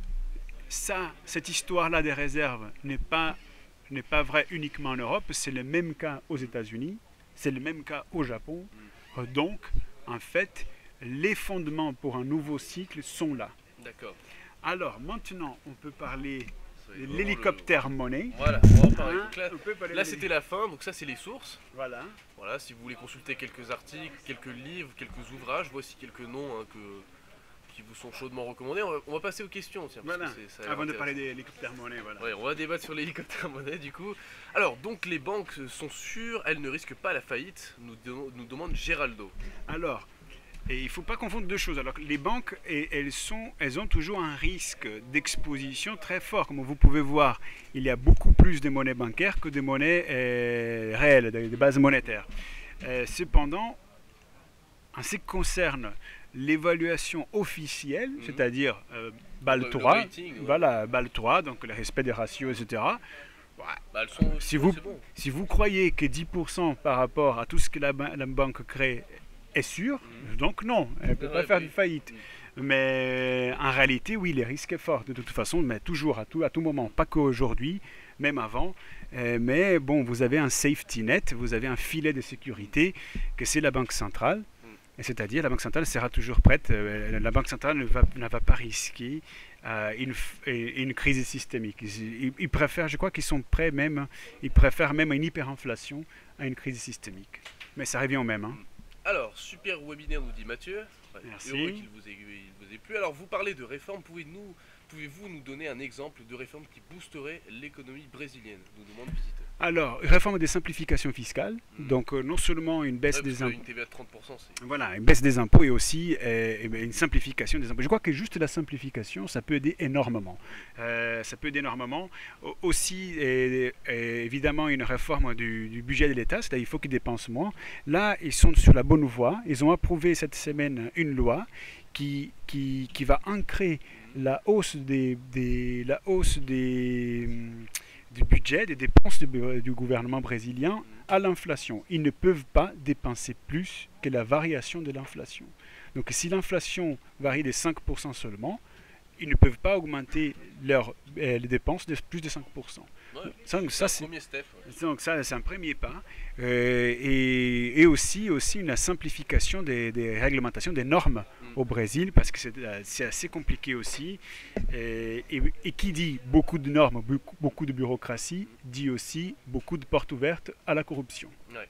Ça, cette histoire-là des réserves n'est pas, n'est pas vraie uniquement en Europe, c'est le même cas aux États-Unis, c'est le même cas au Japon. Euh, Donc, en fait, les fondements pour un nouveau cycle sont là. D'accord. Alors, maintenant, on peut parler C'est de vraiment l'hélicoptère monnaie. le- Voilà, on va en parler. Hein, Donc là, on peut parler là, de c'était la fin, donc ça c'est les sources. Voilà. Voilà, si vous voulez consulter quelques articles, quelques livres, quelques ouvrages, voici quelques noms hein, que, qui vous sont chaudement recommandés. On va, on va passer aux questions, tiens, parce Voilà. que c'est- ça a l'air Avant de intéressant. parler de l'hélicoptère monnaie, voilà. Ouais, on va débattre sur l'hélicoptère monnaie du coup. Alors, donc les banques sont sûres, elles ne risquent pas la faillite, nous, de- nous demande Géraldo. Alors, et il ne faut pas confondre deux choses. Alors, les banques, et- elles, sont, elles ont toujours un risque d'exposition très fort. Comme vous pouvez voir, il y a beaucoup plus de monnaies bancaires que de monnaies euh, réelles, de, de base monétaire. Euh, cependant, en ce qui concerne l'évaluation officielle, Mhm. c'est-à-dire euh, BAL Le- le trois, rating, ouais. voilà, BAL trois, donc le respect des ratios, et cetera. Bah, elles sont, Si vous- c'est bon. Si vous croyez que dix pour cent par rapport à tout ce que la, ba- la banque crée est sûr, Mhm. donc non, elle ne peut C'est pas vrai, faire oui. de faillite. Mais en réalité, oui, les risques sont forts de toute façon, mais toujours à tout, à tout moment, pas qu'aujourd'hui, même avant. Euh, mais bon, vous avez un safety net, vous avez un filet de sécurité que c'est la Banque centrale. Et c'est-à-dire, la Banque centrale sera toujours prête. euh, La Banque centrale ne va, ne va pas risquer euh, une, f- une crise systémique. Ils, ils préfèrent, je crois qu'ils sont prêts même, ils préfèrent même une hyperinflation à une crise systémique. Mais ça revient au même. Hein. Alors, super webinaire nous dit Mathieu. Ouais, Merci. Heureux qu'il vous, ait, il vous ait plu. Alors, vous parlez de réformes, pouvez-nous, pouvez-vous nous donner un exemple de réforme qui boosterait l'économie brésilienne, nous demande Visiteur. Alors, réforme des simplifications fiscales. Mhm. Donc, euh, non seulement une baisse Ouais, parce des que impôts. une T V A de trente pour cent, c'est... Voilà, une baisse des impôts et aussi euh, eh bien, une simplification des impôts. Je crois que juste la simplification, ça peut aider énormément. Euh, ça peut aider énormément. Au- Aussi, eh, eh, évidemment, une réforme du, du budget de l'État, c'est-à-dire qu'il faut qu'ils dépensent moins. Là, ils sont sur la bonne voie. Ils ont approuvé cette semaine une loi qui, qui, qui va ancrer la hausse des, des, la hausse des, hum, du budget, des dépenses du, du gouvernement brésilien à l'inflation. Ils ne peuvent pas dépenser plus que la variation de l'inflation. Donc si l'inflation varie de cinq pour cent seulement, ils ne peuvent pas augmenter leurs euh, les dépenses de plus de cinq pour cent. Ouais, Ça, donc, ça, un c'est premier step. ouais. donc ça, c'est un premier pas. Euh, et, et aussi, aussi une simplification des, des réglementations, des normes Mm. au Brésil, parce que c'est euh, c'est assez compliqué aussi. Et, et- et qui dit beaucoup de normes, beaucoup, beaucoup de bureaucratie, dit aussi beaucoup de portes ouvertes à la corruption. Ouais.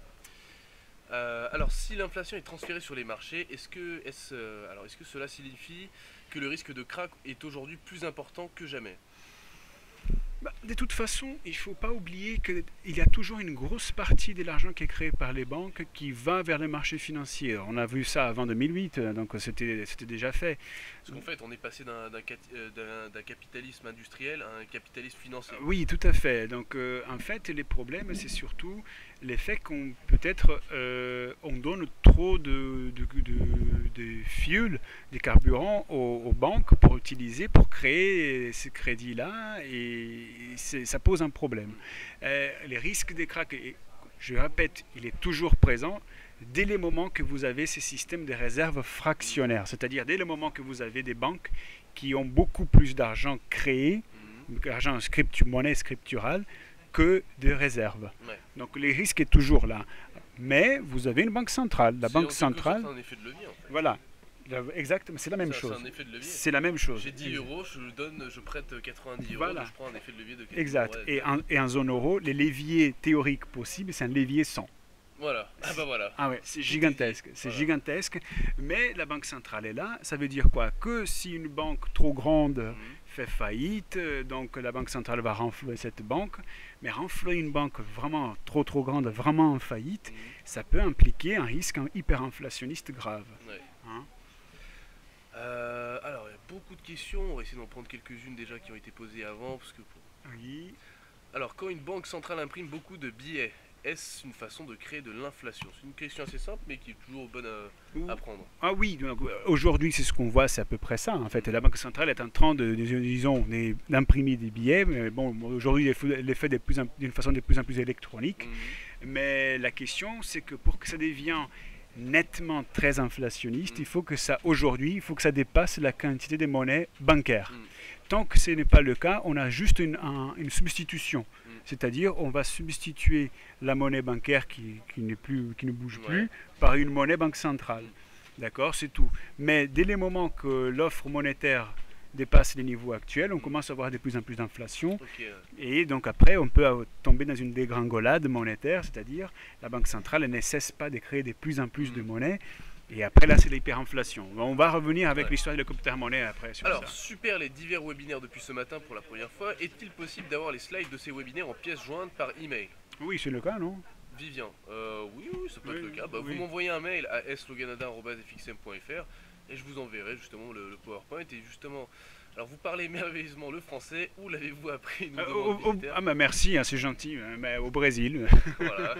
Euh, alors, si l'inflation est transférée sur les marchés, est-ce que, est-ce, euh, alors, est-ce que cela signifie que le risque de krach est aujourd'hui plus important que jamais? Bah, de toute façon, il ne faut pas oublier qu'il y a toujours une grosse partie de l'argent qui est créé par les banques qui va vers les marchés financiers. On a vu ça avant deux mille huit, donc c'était c'était déjà fait. Parce qu'en fait, on est passé d'un, d'un cat- euh, d'un- d'un capitalisme industriel à un capitalisme financier. Oui, tout à fait. Donc, euh, en fait, les problèmes, c'est surtout l'effet qu'on peut-être euh, on donne trop de, de, de, de fuel, des carburants aux, aux banques pour utiliser, pour créer ces crédits-là, et c'est- ça pose un problème. Euh, les risques des cracks, et je répète, il est toujours présent dès le moment que vous avez ces systèmes de réserve fractionnaires, c'est-à-dire dès le moment que vous avez des banques qui ont beaucoup plus d'argent créé, Mhm. d'argent scriptu, monnaie scripturale, que de réserves. Ouais. Donc les risques est toujours là. Mais vous avez une banque centrale. La C'est en banque quelque centrale, sorte un effet de levier, en fait. voilà. Exactement, c'est la même C'est chose. un effet de levier. C'est la même chose. J'ai dix euros, je donne, je prête quatre-vingt-dix euros, voilà. donc je prends un effet de levier de quatre euros. Exact. Ouais, et, en, et en zone euro, les leviers théoriques possibles, c'est un levier cent. Voilà. Ah bah voilà. Ah ouais, c'est gigantesque. C'est voilà. gigantesque. Mais la banque centrale est là. Ça veut dire quoi? Que si une banque trop grande mmh. fait faillite, donc la banque centrale va renflouer cette banque. Mais renflouer une banque vraiment trop trop grande, vraiment en faillite, mmh. ça peut impliquer un risque hyperinflationniste grave. Ouais. Hein? Euh, alors, il y a beaucoup de questions. On va essayer d'en prendre quelques-unes déjà qui ont été posées avant. Parce que pour... Oui. Alors, quand une banque centrale imprime beaucoup de billets, est-ce une façon de créer de l'inflation? C'est une question assez simple, mais qui est toujours bonne à, à prendre. Ah oui, aujourd'hui, c'est ce qu'on voit, c'est à peu près ça. En fait, la Banque centrale est en train de, disons, d'imprimer des billets. Mais bon, aujourd'hui, elle les fait d'une façon de plus en plus électronique. Mmh. Mais la question, c'est que pour que ça devienne nettement très inflationniste, mmh. il faut que ça, aujourd'hui, il faut que ça dépasse la quantité des monnaies bancaires. Mmh. Tant que ce n'est pas le cas, on a juste une, un, une substitution. Mmh. C'est-à-dire, on va substituer la monnaie bancaire qui, qui, n'est plus, qui ne bouge ouais. plus par une monnaie banque centrale. Mmh. D'accord, c'est tout. Mais dès le moment que l'offre monétaire dépasse les niveaux actuels, on mmh. commence à avoir de plus en plus d'inflation. Okay. Et donc après, on peut tomber dans une dégringolade monétaire, c'est-à-dire la banque centrale ne cesse pas de créer de plus en plus mmh. de monnaie. Et après, là, c'est l'hyperinflation. On va revenir avec ouais. l'histoire de l'hélicoptère monnaie après. Sur Alors, ça. super les divers webinaires depuis ce matin pour la première fois. Est-il possible d'avoir les slides de ces webinaires en pièces jointes par email? Oui, c'est le cas, non? Vivien, euh, oui, oui, ça peut oui, être le cas. Bah, oui. Vous m'envoyez un mail à s loganada arobase f x m point f r et je vous enverrai justement le, le PowerPoint. Et justement, alors vous parlez merveilleusement le français. Où l'avez-vous appris? euh, au, au, Ah bah merci, hein, c'est gentil. Hein, mais au Brésil. Voilà.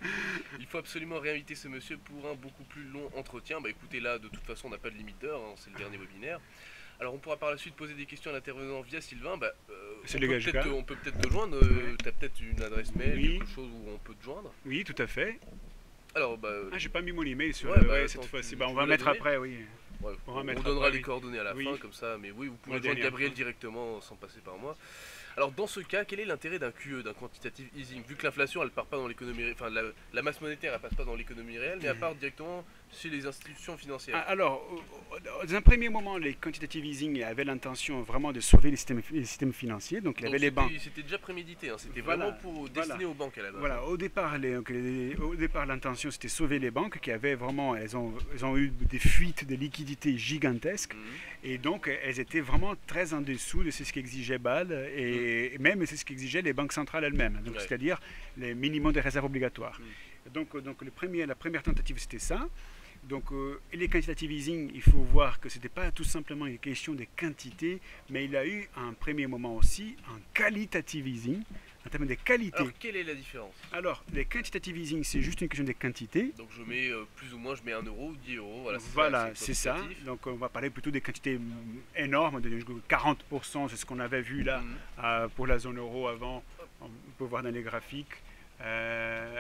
Il faut absolument réinviter ce monsieur pour un beaucoup plus long entretien. Bah écoutez, là, de toute façon, on n'a pas de limite d'heure. Hein, c'est le dernier webinaire. Alors on pourra par la suite poser des questions à l'intervenant via Sylvain. Bah, euh, on, peut peut on peut peut-être te joindre. Euh, tu as peut-être une adresse mail, oui. quelque chose où on peut te joindre. Oui, tout à fait. Alors, bah, ah, j'ai pas mis mon email sur ouais, le... bah, ouais, cette fois-ci. Bah, on va mettre après, oui. Ouais, on, on mettre donnera après, les coordonnées à la oui. fin, comme ça. Mais oui, vous pouvez joindre Gabriel directement sans passer par moi. Alors dans ce cas, quel est l'intérêt d'un Q E, d'un quantitative easing? Vu que l'inflation, elle part pas dans l'économie, enfin la, la masse monétaire, elle passe pas dans l'économie réelle, mais elle part directement chez les institutions financières. Alors, dans un premier moment, les quantitative easing avaient l'intention vraiment de sauver les systèmes, les systèmes financiers. Donc, il y avait les banques. C'était déjà prémédité, hein, c'était voilà, vraiment pour voilà. destiné aux banques à la base. Voilà, au départ, les, les, au départ, l'intention c'était sauver les banques qui avaient vraiment, elles ont, elles ont eu des fuites de liquidités gigantesques. Mm-hmm. Et donc, elles étaient vraiment très en dessous de ce qu'exigeait B A L et, mm-hmm. et même c'est ce qu'exigeaient les banques centrales elles-mêmes, ouais. c'est-à-dire les minimums de réserves obligatoires. Mm-hmm. Donc, donc le premier, la première tentative c'était ça. Donc, euh, et les quantitative easing, il faut voir que ce n'était pas tout simplement une question de quantité, mais il y a eu à un premier moment aussi un qualitative easing, en termes de qualité. Alors, quelle est la différence? Alors, les quantitative easing, c'est juste une question de quantité. Donc, je mets euh, plus ou moins, je mets un euro ou dix euros. Voilà, voilà c'est ça. Donc, on va parler plutôt des quantités énormes, de quarante pour cent, c'est ce qu'on avait vu là mmh. euh, pour la zone euro avant. On peut voir dans les graphiques. Euh,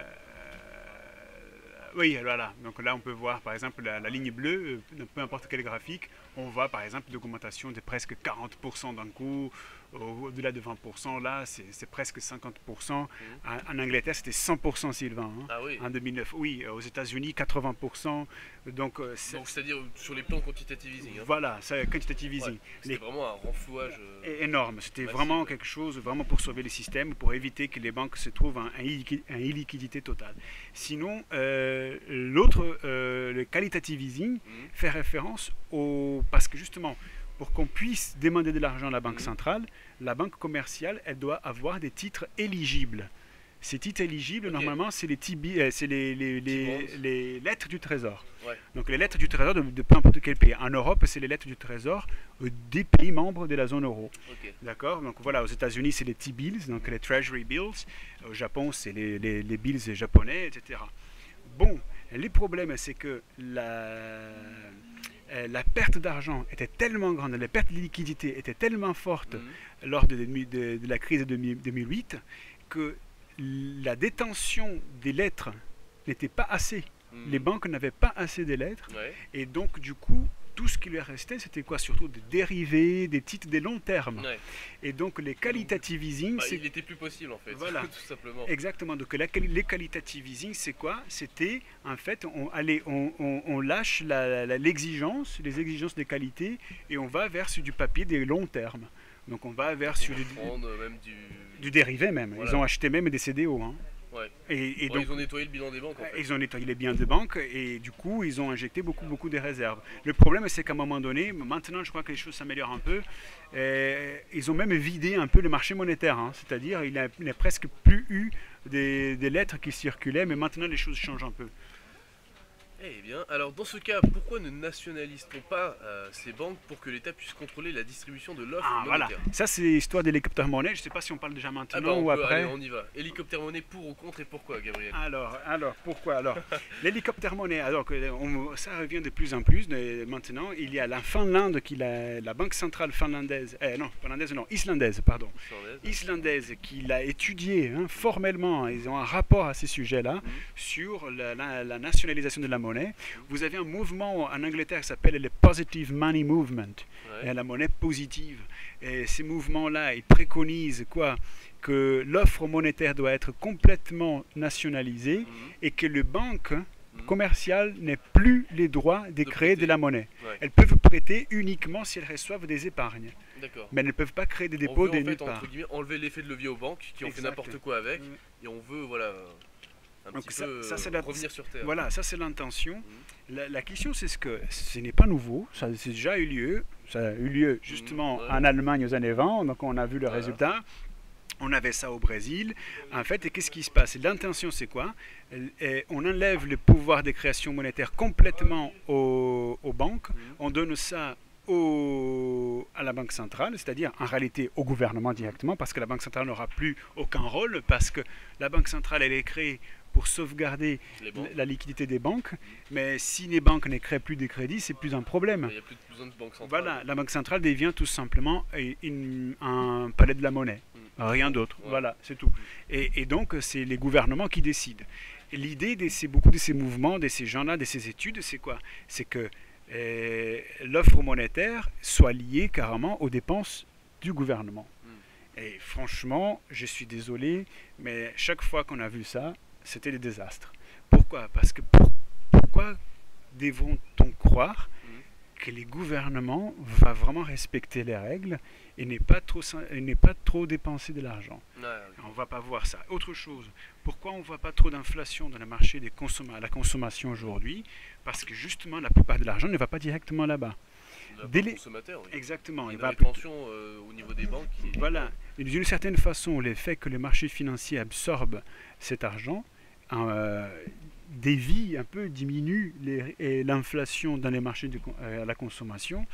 Oui, voilà. Donc là, on peut voir, par exemple, la, la ligne bleue, euh, peu importe quel graphique, on voit, par exemple, une augmentation de presque quarante pour cent d'un coup, au-delà de vingt pour cent. Là, c'est presque cinquante pour cent. Mmh. En, en Angleterre, c'était cent pour cent, Sylvain, hein, ah oui. en deux mille neuf. Oui, aux États-Unis, quatre-vingts pour cent. Donc, euh, c'est-à-dire sur les plans quantitative easing. Hein. Voilà, c'est quantitative easing. Ouais, c'était vraiment un renflouage euh, énorme. C'était vraiment quelque chose vraiment pour sauver les systèmes, pour éviter que les banques se trouvent en, en illiquidité totale. Sinon, euh, l'autre, euh, le qualitative easing, mmh. fait référence au... Parce que justement, pour qu'on puisse demander de l'argent à la banque mmh. centrale, la banque commerciale, elle doit avoir des titres éligibles. Ces titres éligibles, okay. normalement, c'est les, euh, les, les, les, les lettres du Trésor. Ouais. Donc les lettres du Trésor de, de peu importe quel pays. En Europe, c'est les lettres du Trésor euh, des pays membres de la zone euro. Okay. D'accord. Donc voilà, aux États-Unis, c'est les T-bills, donc les Treasury bills. Au Japon, c'est les, les, les bills japonais, et cetera. Bon, les problèmes, c'est que la... la perte d'argent était tellement grande, la perte de liquidité était tellement forte mmh. lors de, de, de la crise de deux mille huit que la détention des lettres n'était pas assez. Mmh. Les banques n'avaient pas assez de lettres. Ouais. Et donc, du coup, tout ce qui lui restait, c'était quoi? Surtout des dérivés, des titres des longs termes. Ouais. Et donc les qualitative easing, Bah, c'est... il n'était plus possible en fait, Voilà. tout simplement. Exactement. Donc la quali- les qualitative easing, c'est quoi? C'était en fait, on, allez, on, on- on lâche la- la- l'exigence, les exigences des qualités, et on va vers sur du papier des longs termes. Donc on va vers sur Pour du, prendre même du... du dérivé même. Voilà. Ils ont acheté même des C D O. Hein. Ouais. Et, et Bon, donc ils ont nettoyé le bilan des banques en fait. ils ont nettoyé les biens de banque et du coup ils ont injecté beaucoup beaucoup de réserves. Le problème c'est qu'à un moment donné, maintenant je crois que les choses s'améliorent un peu, euh, ils ont même vidé un peu le marché monétaire, hein. C'est-à-dire il n'y a, a presque plus eu des, des lettres qui circulaient, mais maintenant les choses changent un peu. Eh bien, alors dans ce cas, pourquoi ne nationalise-t-on pas euh, ces banques pour que l'État puisse contrôler la distribution de l'offre Ah voilà, monétaire? ça c'est l'histoire d'hélicoptère monnaie, je ne sais pas si on parle déjà maintenant Ah bah, on ou peut- après. allez, on y va. Hélicoptère monnaie pour ou contre et pourquoi, Gabriel? Alors, alors, pourquoi alors? L'hélicoptère monnaie, alors que on- ça revient de plus en plus. De- maintenant, il y a la Finlande, qui la, la banque centrale finlandaise, eh, non, finlandaise, non, islandaise, pardon, Islandaise. islandaise, qui l'a étudié hein, formellement. Ils ont un rapport à ces sujets-là Mhm. sur la, la- la nationalisation de la monnaie. Vous avez un mouvement en Angleterre qui s'appelle le Positive Money Movement, Ouais. et la monnaie positive. Et ces mouvements-là, ils préconisent quoi? Que l'offre monétaire doit être complètement nationalisée Mhm. et que les banques Mhm. commerciales n'aient plus les droits de, De créer prêter. de la monnaie. Ouais. Elles peuvent prêter uniquement si elles reçoivent des épargnes, D'accord. mais elles ne peuvent pas créer des On dépôts veut de en nulle fait, part. entre guillemets, enlever l'effet de levier aux banques qui ont fait Exact. n'importe quoi avec, Mm. et on veut, voilà, un Donc petit ça- peu ça, c'est euh, la- revenir sur Terre. Voilà, ça c'est l'intention. Mhm. La, la question c'est ce que ce n'est pas nouveau, ça c'est déjà eu lieu. Ça a eu lieu justement ouais. en Allemagne aux années vingt, donc on a vu le Voilà. résultat. On avait ça au Brésil. En fait, et qu'est-ce qui se passe? L'intention, c'est quoi? Et on enlève le pouvoir de création monétaire complètement aux, aux banques. Mhm. On donne ça au- à la Banque centrale, c'est-à-dire en réalité au gouvernement directement, parce que la Banque centrale n'aura plus aucun rôle, parce que la Banque centrale, elle est créée pour sauvegarder Les banques. la liquidité des banques. Mais si les banques ne créent plus de crédit, c'est plus un problème. Il n'y a plus besoin de banque centrale. Voilà, la Banque centrale devient tout simplement une- un palais de la monnaie. Rien d'autre. Ouais. Voilà, c'est tout. Et, et donc, c'est les gouvernements qui décident. Et l'idée de ces, beaucoup de ces mouvements, de ces gens-là, de ces études, c'est quoi? C'est que euh, l'offre monétaire soit liée carrément aux dépenses du gouvernement. Mm. Et franchement, je suis désolé, mais chaque fois qu'on a vu ça, c'était des désastres. Pourquoi? Parce que pour- pourquoi devons-on croire que les gouvernements vont vraiment respecter les règles et n'est pas trop, et n'est pas trop dépenser de l'argent? Ouais, ouais. On ne va pas voir ça. Autre chose, pourquoi on ne voit pas trop d'inflation dans le marché des consomma- la consommation aujourd'hui? Parce que justement, la plupart de l'argent ne va pas directement là-bas. La Délai- banque consommateur, oui. Exactement. Il y a Il une va rétention euh, au niveau des banques. qui est- Voilà. Et d'une certaine façon, le fait que les marchés financiers absorbent cet argent euh, dévie un peu, diminue les- et l'inflation dans les marchés de con- euh, à la consommation.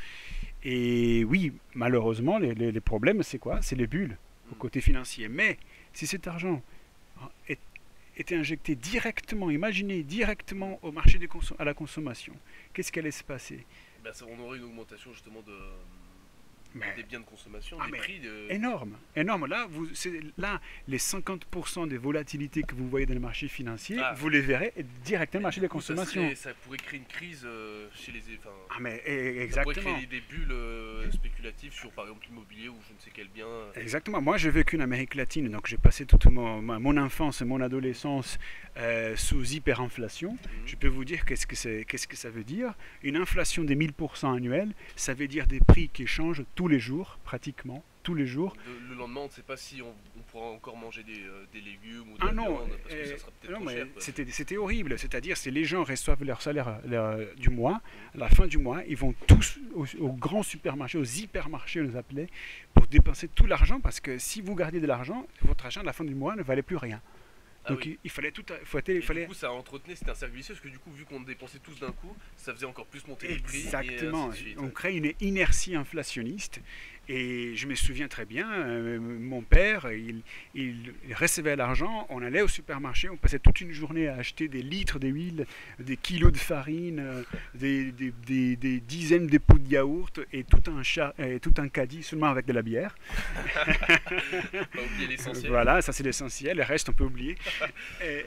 Et oui, malheureusement, les, les- les problèmes, c'est quoi? C'est les bulles au Mm. côté financier. Mais si cet argent est- était injecté directement, imaginez directement au marché des conso- à la consommation, qu'est-ce qui allait se passer? Ben, ça- on aurait une augmentation justement de, Mais- des biens de consommation, Ah, des mais prix de... Énorme, énorme. Là, vous, c'est- là, les cinquante pour cent des volatilités que vous voyez dans le marché financier, Ah. vous les verrez directement dans le marché Du de coup, ça consommation. serait- Ça, pourrait créer une crise euh, chez les... Enfin, Ah, mais eh, ça pourrait exactement. créer des bulles euh, spéculatives sur par exemple l'immobilier ou je ne sais quel bien. Exactement. Moi, j'ai vécu en Amérique latine, donc j'ai passé toute mon, ma- mon enfance et mon adolescence euh, sous hyperinflation. Mhm. Je peux vous dire qu'est-ce que, c'est, qu'est-ce que ça veut dire. Une inflation des mille pour cent annuelle, ça veut dire des prix qui changent tous les jours, pratiquement tous les jours. De- le lendemain, on ne sait pas si on, on pourra encore manger des, euh, des légumes ou de Ah la non, viande parce que euh, ça sera peut-être non, trop mais cher. quoi. c'était, c'était horrible. C'est-à-dire, c'est les gens reçoivent leur salaire leur, du mois, à la fin du mois, ils vont tous au, au grand supermarché, aux hypermarchés, on les appelait, pour dépenser tout l'argent, parce que si vous gardez de l'argent, votre argent à la fin du mois ne valait plus rien. Ah Donc oui. il, il fallait tout, il fallait, Et il fallait du coup, ça entretenait, c'était un cercle vicieux parce que du coup, vu qu'on dépensait tous d'un coup, ça faisait encore plus monter les prix. Et exactement. ainsi de suite. On crée une inertie inflationniste. Et je me souviens très bien, euh, mon père, il, il recevait l'argent, on allait au supermarché, on passait toute une journée à acheter des litres d'huile, des kilos de farine, euh, des, des- des- des dizaines de pots de yaourt et tout un, char- et tout un caddie seulement avec de la bière. Pas oublier l'essentiel. Voilà, ça c'est l'essentiel, le reste on peut oublier. Et,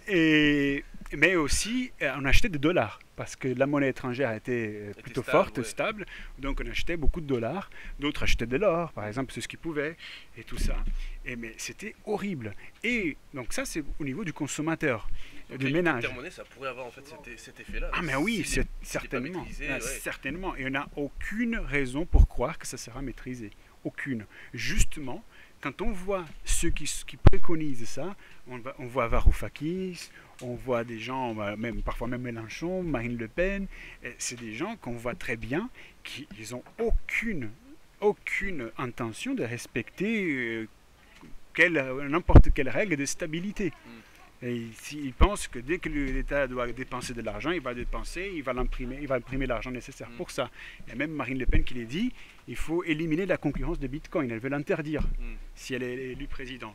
Et, mais aussi, euh, on achetait des dollars parce que la monnaie étrangère était euh, Était plutôt stable, forte, ouais. stable. Donc on achetait beaucoup de dollars. D'autres achetaient de l'or, par exemple, c'est ce qu'ils pouvaient et tout ça. Et mais c'était horrible. Et donc ça, c'est au niveau du consommateur, euh, Donc du l'hélicoptère ménage. monnaie, ça pourrait avoir en fait cet, cet effet-là. Ah mais oui, S'il c'est est, s'il est pas certainement, maîtrisé, Ah, ouais. certainement. Et on n'a aucune raison pour croire que ça sera maîtrisé. Aucune. Justement, quand on voit ceux qui, qui préconisent ça, on, va- on voit Varoufakis, on voit des gens, bah, même, parfois même Mélenchon, Marine Le Pen, eh, c'est des gens qu'on voit très bien qui n'ont aucune, aucune intention de respecter euh, quelle- n'importe quelle règle de stabilité. Mm. Et s'il pense que dès que l'État doit dépenser de l'argent, il va dépenser, il va l'imprimer, il va imprimer l'argent nécessaire Mm. pour ça. Il y a même Marine Le Pen qui l'a dit, il faut éliminer la concurrence de Bitcoin. Elle veut l'interdire Mm. si elle est élue présidente.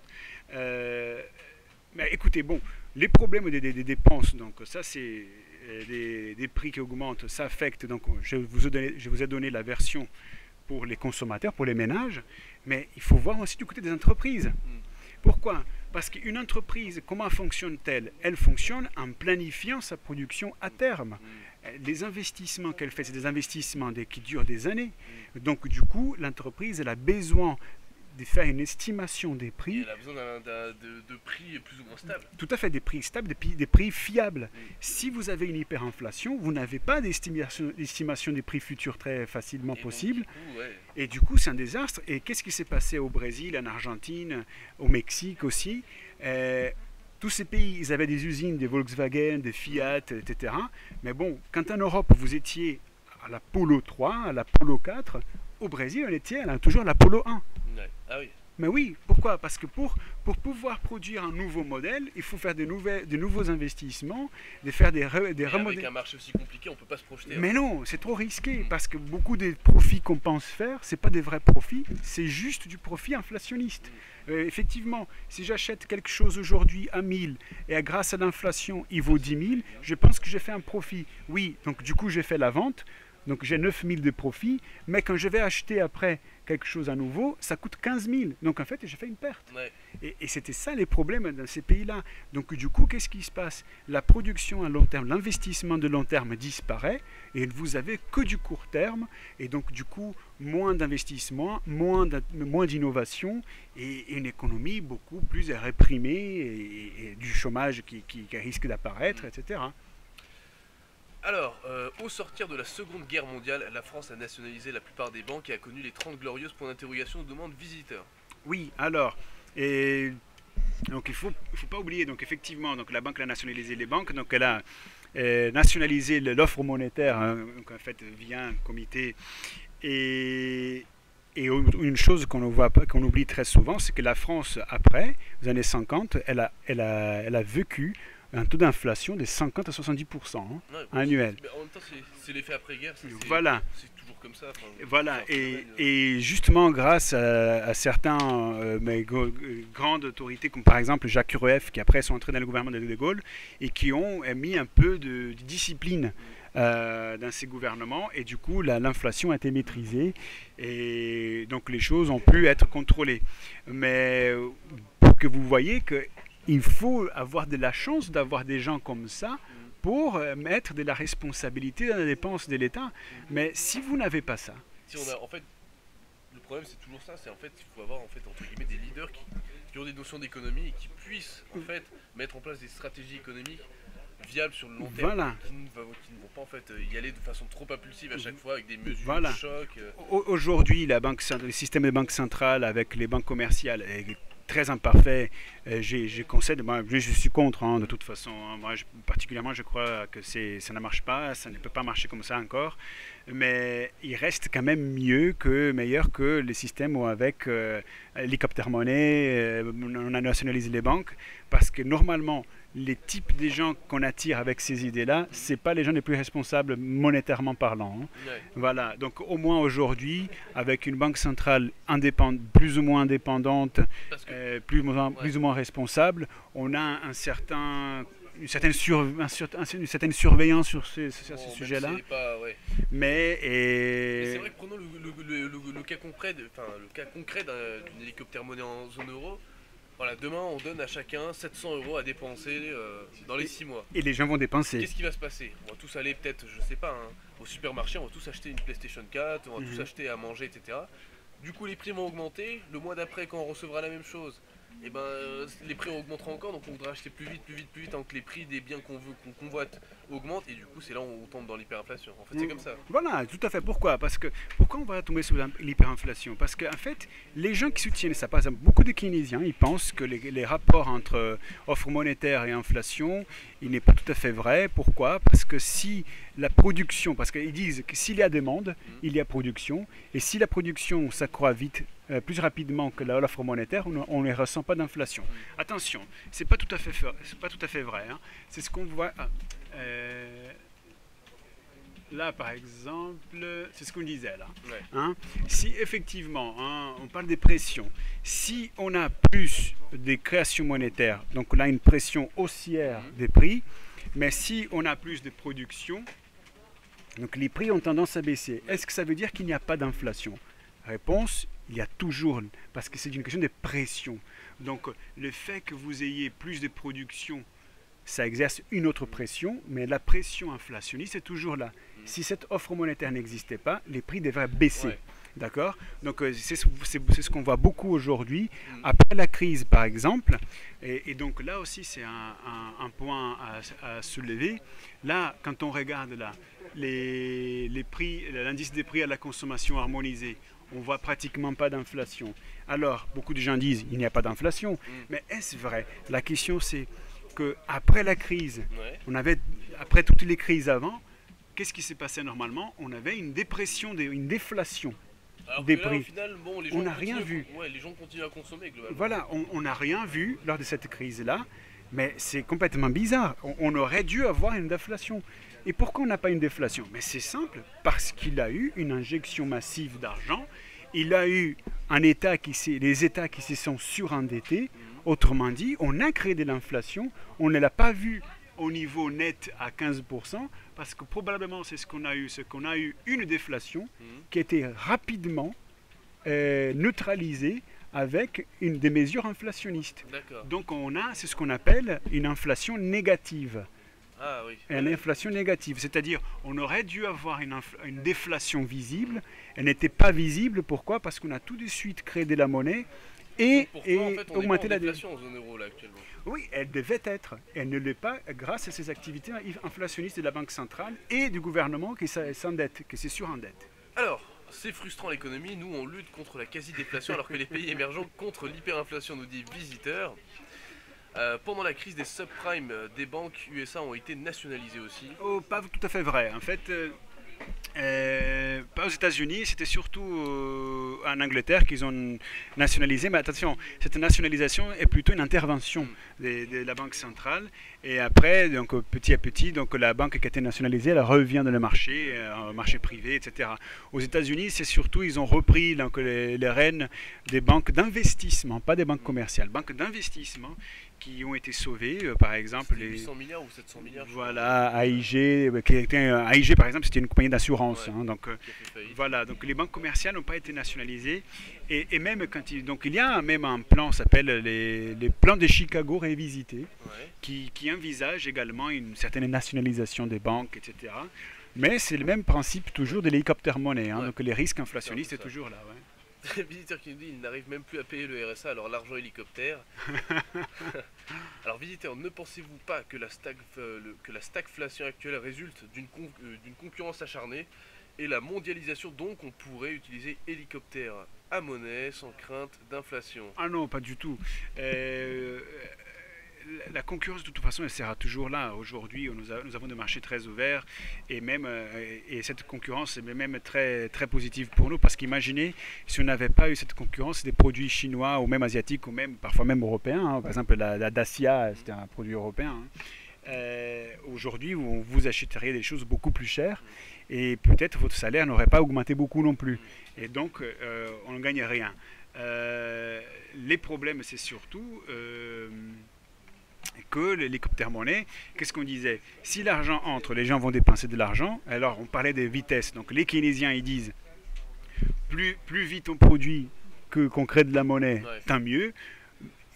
Euh, mais écoutez, bon, les problèmes des, des- des dépenses, donc ça c'est euh, des, des prix qui augmentent, ça affecte. Donc je vous ai donné, je vous ai donné la version pour les consommateurs, pour les ménages, mais il faut voir aussi du côté des entreprises. Mm. Pourquoi? Parce qu'une entreprise, comment fonctionne-t-elle? Elle fonctionne en planifiant sa production à terme. Mm. Les investissements qu'elle fait, c'est des investissements des- qui durent des années. Mm. Donc du coup, l'entreprise, elle a besoin de faire une estimation des Et prix, elle a besoin d'un, d'un- de, de prix plus ou moins stables. tout à fait des prix stables, des prix, des prix fiables. Mm. Si vous avez une hyperinflation, vous n'avez pas d'estimation, d'estimation des prix futurs très facilement Et donc, possible. du coup, ouais. Et du coup, c'est un désastre. Et qu'est-ce qui s'est passé au Brésil, en Argentine, au Mexique aussi? Euh, Tous ces pays, ils avaient des usines, des Volkswagen, des Fiat, et cetera. Mais bon, quand en Europe, vous étiez à la Polo trois, à la Polo quatre, au Brésil, on était à la- toujours à la Polo un. Ouais. Ah oui. Mais oui, pourquoi? Parce que pour, pour pouvoir produire un nouveau modèle, il faut faire de, nouvelles, de nouveaux investissements, de faire des, re- des Et avec remodèles. un marché aussi compliqué, on peut pas se projeter. hein. Mais non, c'est trop risqué parce que beaucoup des profits qu'on pense faire, c'est pas des vrais profits, c'est juste du profit inflationniste. Euh, effectivement, si j'achète quelque chose aujourd'hui à mille et à- grâce à l'inflation, il vaut dix mille, je pense que j'ai fait un profit. Oui, donc du coup, j'ai fait la vente, donc j'ai neuf mille de profit, mais quand je vais acheter après quelque chose à nouveau, ça coûte quinze mille. Donc en fait, j'ai fait une perte. Ouais. Et, et c'était ça les problèmes dans ces pays-là. Donc du coup, qu'est-ce qui se passe? La production à long terme, l'investissement de long terme disparaît et vous avez que du court terme. Et donc du coup, moins d'investissement, moins, d'in- moins d'innovation et, et une économie beaucoup plus réprimée et, et du chômage qui, qui- qui risque d'apparaître, et cetera. Alors, euh, au sortir de la Seconde Guerre mondiale, la France a nationalisé la plupart des banques et a connu les trente glorieuses points d'interrogation de demande visiteurs. Oui, alors, et donc il faut, il faut pas oublier, donc effectivement, donc la banque a nationalisé les banques, donc elle a euh, nationalisé le- l'offre monétaire, hein, donc en fait via un comité. Et, et au- une chose qu'on ne voit pas, qu'on oublie très souvent, c'est que la France, après, aux années cinquante, elle a, elle a, elle a vécu un taux d'inflation de cinquante à soixante-dix pour cent hein, Ouais, bon, annuel. c'est- mais en même temps, c'est, c'est l'effet après-guerre. ça, c'est, Voilà. c'est toujours comme ça. enfin, Voilà, c'est un et, phénomène, euh, et justement grâce à, à certains euh, mais go- euh, grandes autorités comme par exemple Jacques Rueff qui après sont entrés dans le gouvernement de De Gaulle et qui ont euh, mis un peu de, de discipline euh, dans ces gouvernements et du coup la- l'inflation a été maîtrisée et donc les choses ont pu être contrôlées. Mais euh, pour que vous voyez que il faut avoir de la chance d'avoir des gens comme ça pour euh, mettre de la responsabilité dans la dépense de l'État. Mais si vous n'avez pas ça, Si on a, en fait, le problème c'est toujours ça, c'est en fait il faut avoir en fait entre guillemets des leaders qui, qui ont des notions d'économie et qui puissent en fait mettre en place des stratégies économiques viables sur le long terme, Voilà. qui, ne, va- qui ne vont pas en fait euh, y aller de façon trop impulsive à chaque fois avec des mesures Voilà. de choc. euh, Au- aujourd'hui, la banque, cent- le système de banque centrale avec les banques commerciales est très imparfait. Euh, j'ai- je concède, moi, je, je suis contre hein, de toute façon. hein. Moi, je- particulièrement, je crois que c'est, ça ne marche pas, ça ne peut pas marcher comme ça encore. Mais il reste quand même mieux que, meilleur que les systèmes où avec euh, l'hélicoptère monnaie, euh, on a nationalisé les banques. Parce que normalement, les types des gens qu'on attire avec ces idées-là, c'est pas les gens les plus responsables monétairement parlant. hein. ouais. Voilà, donc au moins aujourd'hui, avec une banque centrale indépendante, plus ou moins indépendante, Parce que euh, plus, ou moins, plus ou moins responsable, on a un certain, une, certaine sur- un sur- un- une certaine surveillance sur ces, sur bon, ces même sujets-là. si c'est pas, ouais. Mais, Mais et- c'est vrai que prenons le, le- le- le- le cas concret, de- enfin le cas concret d'un, d'une hélicoptère monnaie en zone euro. Voilà, demain on donne à chacun sept cents euros à dépenser euh, dans les Et, six mois. et les gens vont dépenser. Qu'est-ce qui va se passer? On va tous aller peut-être, je sais pas, hein, au supermarché, on va tous acheter une PlayStation quatre, on va tous Mhm. acheter à manger, et cetera. Du coup les prix vont augmenter, le mois d'après quand on recevra la même chose, et ben euh, les prix augmenteront encore, donc on voudra acheter plus vite, plus vite, plus vite, avant que les prix des biens qu'on veut, qu'on convoite augmentent, et du coup c'est là où on tombe dans l'hyperinflation. En fait c'est Mm. comme ça. Voilà, tout à fait. Pourquoi? Parce que pourquoi on va tomber sous l'im- l'hyperinflation? Parce qu'en fait, les gens qui soutiennent ça, par exemple, beaucoup de keynésiens, ils pensent que les, les rapports entre euh, offre monétaire et inflation, il n'est pas tout à fait vrai. Pourquoi? Parce que si la production, parce qu'ils disent que s'il y a demande, Mhm. il y a production, et si la production s'accroît vite, euh, plus rapidement que la- l'offre monétaire, on ne ressent pas d'inflation. Mhm. Attention, c'est pas tout à fait, fa- c'est pas tout à fait vrai, hein. C'est ce qu'on voit. Ah, euh, Là, par exemple, c'est ce qu'on disait là. Ouais. Hein. Si effectivement, hein, on parle des pressions, si on a plus de créations monétaires, donc on a une pression haussière Mhm. des prix, mais si on a plus de production, donc les prix ont tendance à baisser. Est-ce que ça veut dire qu'il n'y a pas d'inflation? Réponse, il y a toujours, parce que c'est une question de pression. Donc le fait que vous ayez plus de production, ça exerce une autre pression, mais la pression inflationniste est toujours là. Mhm. Si cette offre monétaire n'existait pas, les prix devraient baisser. Ouais. D'accord? Donc euh, c'est ce c'est- c'est ce qu'on voit beaucoup aujourd'hui, Mhm. après la crise par exemple. Et, et donc là aussi c'est un, un- un point à, à soulever. Là, quand on regarde là, les, les prix, l'indice des prix à la consommation harmonisé, on voit pratiquement pas d'inflation. Alors, beaucoup de gens disent il n'y a pas d'inflation. Mhm. Mais est-ce vrai? La question c'est que après la crise, Ouais. on avait, après toutes les crises avant, qu'est-ce qui s'est passé normalement? On avait une dépression, des- une déflation Alors des que là, prix. au final, bon, les On gens n'a rien continuent- vu. Ouais, les gens continuent à consommer globalement. Voilà, on on n'a rien vu lors de cette crise-là, mais c'est complètement bizarre. On, on aurait dû avoir une déflation. Et pourquoi on n'a pas une déflation? Mais c'est simple, parce qu'il a eu une injection massive d'argent, il a eu un État qui s'est, les États qui se sont surendettés. Mhm. Autrement dit, on a créé de l'inflation, on ne l'a pas vu au niveau net à quinze pour cent, parce que probablement c'est ce qu'on a eu, c'est qu'on a eu une déflation Mhm. qui a été rapidement euh, neutralisée avec une des mesures inflationnistes. D'accord. Donc on a, c'est ce qu'on appelle une inflation négative. Ah oui. Une inflation négative, c'est-à-dire on aurait dû avoir une, infl- une déflation visible, elle n'était pas visible, pourquoi? Parce qu'on a tout de suite créé de la monnaie et, Pourquoi et en fait on augmenté est pas la en dé- déflation en zone euro là actuellement? Oui, elle devait être. Elle ne l'est pas grâce à ces activités inflationnistes de la Banque centrale et du gouvernement qui s'endette, qui se surendette. Alors, c'est frustrant l'économie, nous on lutte contre la quasi-déflation alors que les pays émergents contre l'hyperinflation, nous dit Visiteur. Euh, pendant la crise des subprimes, euh, des banques U S A ont été nationalisées aussi. Oh, pas tout à fait vrai. En fait, euh, euh, pas aux États-Unis, c'était surtout euh, en Angleterre qu'ils ont nationalisé. Mais attention, cette nationalisation est plutôt une intervention Mm. de, de la Banque centrale. Et après, donc, petit à petit, donc, la banque qui a été nationalisée, elle revient dans le marché, euh, marché privé, et cetera. Aux États-Unis, c'est surtout, ils ont repris donc, les, les rênes des banques d'investissement, pas des banques commerciales, banques d'investissement qui ont été sauvées, euh, par exemple. C'était Les, huit cents milliards ou sept cents milliards, je crois, voilà, A I G, euh, qui était, euh, A I G par exemple, c'était une compagnie d'assurance. Ouais. Hein, donc, euh, qui a fait faillite. voilà, donc les banques commerciales n'ont pas été nationalisées. Et, et même quand il, donc il y a même un plan, s'appelle les, les plans de Chicago révisités, Ouais. qui, qui envisage également une certaine nationalisation des banques, et cetera. Mais c'est le même principe toujours de l'hélicoptère monnaie. Hein, Ouais. donc les risques inflationnistes, C'est c'est un peu ça. toujours là. Ouais. Visiteur qui nous dit il n'arrive même plus à payer le R S A, alors l'argent hélicoptère. Alors visiteur, ne pensez-vous pas que la, stag, euh, le- que la stagflation actuelle résulte d'une con- euh, d'une concurrence acharnée et la mondialisation, donc on pourrait utiliser hélicoptère à monnaie sans crainte d'inflation? Ah non, pas du tout. Euh, la concurrence, de toute façon, elle sera toujours là. Aujourd'hui, nous, a- nous avons des marchés très ouverts et même euh, et cette concurrence est même très, très positive pour nous parce qu'imaginez, si on n'avait pas eu cette concurrence, des produits chinois ou même asiatiques ou même parfois même européens, hein, par exemple la, la Dacia, c'était un produit européen. Hein. Euh, Aujourd'hui, vous, vous achèteriez des choses beaucoup plus chères et peut-être votre salaire n'aurait pas augmenté beaucoup non plus. Et donc, euh, on ne gagne rien. Euh, les problèmes, c'est surtout euh, que l'hélicoptère monnaie, qu'est-ce qu'on disait? Si l'argent entre, les gens vont dépenser de l'argent. Alors, on parlait des vitesses. Donc, les keynésiens, ils disent plus, plus vite on produit que qu'on crée de la monnaie, Ouais. tant mieux.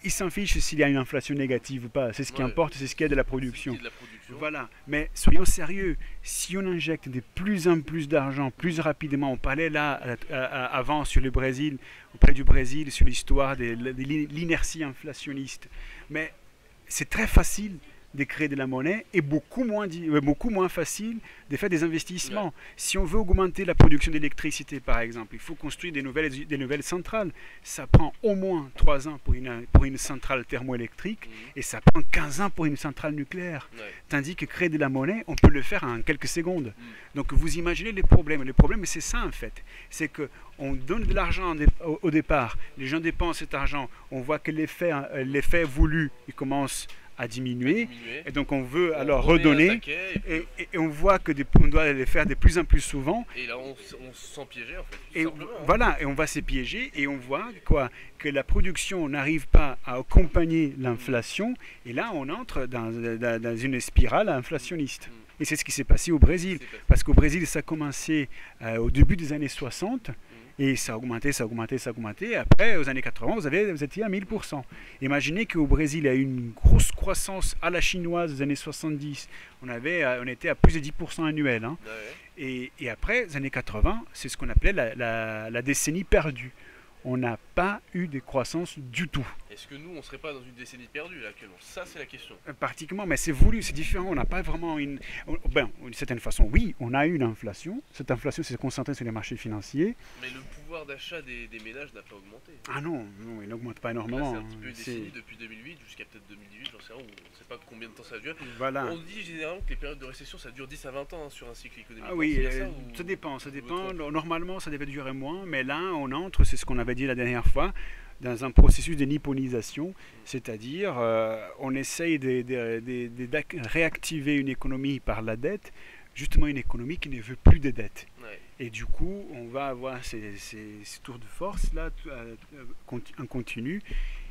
ils s'en fichent s'il y a une inflation négative ou pas. C'est ce qui Ouais, importe, c'est ce qu'il y a de la c'est production. de la production. Voilà, mais soyons sérieux, si on injecte de plus en plus d'argent, plus rapidement, on parlait là à- à- avant sur le Brésil, on parlait du Brésil, sur l'histoire de, de l'inertie inflationniste, mais c'est très facile de créer de la monnaie et beaucoup moins, di- euh, beaucoup moins facile de faire des investissements. Ouais. Si on veut augmenter la production d'électricité, par exemple, il faut construire des nouvelles, des nouvelles centrales. Ça prend au moins trois ans pour une, pour une centrale thermoélectrique Mhm. et ça prend quinze ans pour une centrale nucléaire. Ouais. Tandis que créer de la monnaie, on peut le faire en quelques secondes. Mm. Donc vous imaginez les problèmes. Le problème, c'est ça en fait. C'est qu'on donne de l'argent au, au départ, les gens dépensent cet argent, on voit que l'effet euh, l'effet voulu, il commence à diminuer. Diminuer. Et donc on veut On alors remet un redonner. taquet, et, puis- Et, et- et on voit que des- on doit les faire de plus en plus souvent. et là, on, s- on se sent piégé en fait. tout Et simplement, hein. voilà, et on va se piéger et on voit quoi que la production n'arrive pas à accompagner l'inflation. Et là, on entre dans, dans- dans une spirale inflationniste. Mm. Et c'est ce qui s'est passé au Brésil. C'est passé. Parce qu'au Brésil, ça a commencé euh, au début des années soixante. Et ça a augmenté, ça a augmenté, ça a augmenté. Et après, aux années quatre-vingts, vous, avez, vous étiez à mille pour cent. Imaginez qu'au Brésil, il y a eu une grosse croissance à la chinoise des années soixante-dix. On, avait, euh, on était à plus de dix pour cent annuel. Hein. Ouais. Et, et après, les années quatre-vingts, c'est ce qu'on appelait la, la- la décennie perdue. On n'a pas eu de croissance du tout. Est-ce que nous, on serait pas dans une décennie perdue là actuellement? Ça, c'est la question. Euh, Pratiquement, mais c'est voulu, c'est différent. On n'a pas vraiment une. on- Ben, d'une certaine façon, oui, on a eu une inflation. Cette inflation s'est concentrée sur les marchés financiers. Mais le pouvoir d'achat des, des ménages n'a pas augmenté. Ah non, non il n'augmente pas Là, énormément. c'est un hein. petit peu une C'est- décennie depuis deux mille huit jusqu'à peut-être deux mille dix-huit, j'en sais rien, on ne sait pas combien de temps ça dure. Voilà. On dit généralement que les périodes de récession ça dure dix à vingt ans hein, sur un cycle économique. Ah oui, C'est bien euh, ça, ou- ça dépend, ça ou je me dépend. trompe? Normalement, ça devait durer moins, mais là, on entre, c'est ce qu'on avait dit la dernière fois, dans un processus de nipponisation, c'est-à-dire euh, on essaye de, de- de- de- d'ac- réactiver une économie par la dette, justement une économie qui ne veut plus de dette. Ouais. Et du coup, on va avoir ces, ces- ces tours de force là, t- euh, euh, conti- en continu,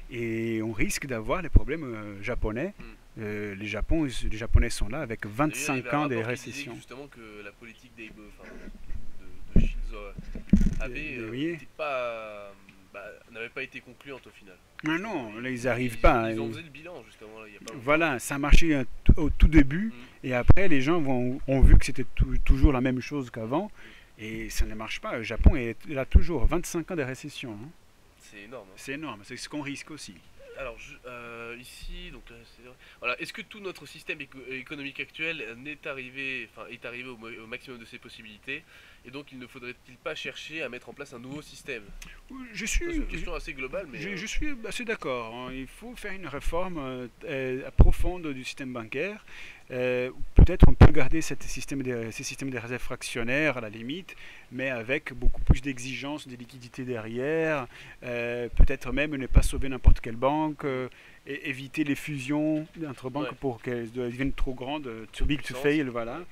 et on risque d'avoir les problèmes euh, japonais. Mm. Euh, les, Japon, les Japonais sont là avec D'ailleurs, il y vingt-cinq avait un ans de rapport qui disait récession. Justement que la politique d'Abe, enfin, de, de Shinzo Abe Des- euh, oui. n'était pas, bah, n'avait pas été concluante au final. Ah non, là, ils Ils- n'arrivent ils- pas. Ils ont Ils- fait le bilan justement là, il y a pas longtemps. Voilà, ça a marché euh, t- au tout début, Mm. et après les gens vont- ont vu que c'était tou- toujours la même chose qu'avant, et ça ne marche pas. Le Japon est là toujours vingt-cinq ans de récession. hein. C'est énorme. hein. C'est énorme, c'est ce qu'on risque aussi. Alors je- euh, ici, donc là, c'est- voilà, est-ce que tout notre système éco- économique actuel n'est arrivé, enfin, est arrivé au, mo- au maximum de ses possibilités, et donc il ne faudrait-il pas chercher à mettre en place un nouveau système? Je Ça, C'est suis, une question assez globale, mais je, euh, je suis assez d'accord. hein. Il faut faire une réforme euh, euh, profonde du système bancaire. Euh, Peut-être on peut garder cette système de- ces systèmes de réserve fractionnaires à la limite, mais avec beaucoup plus d'exigences de liquidité derrière. Euh, Peut-être même ne pas sauver n'importe quelle banque, euh, et éviter les fusions entre banques Ouais. pour qu'elles deviennent trop grandes, euh, too big to Puissance. fail, voilà.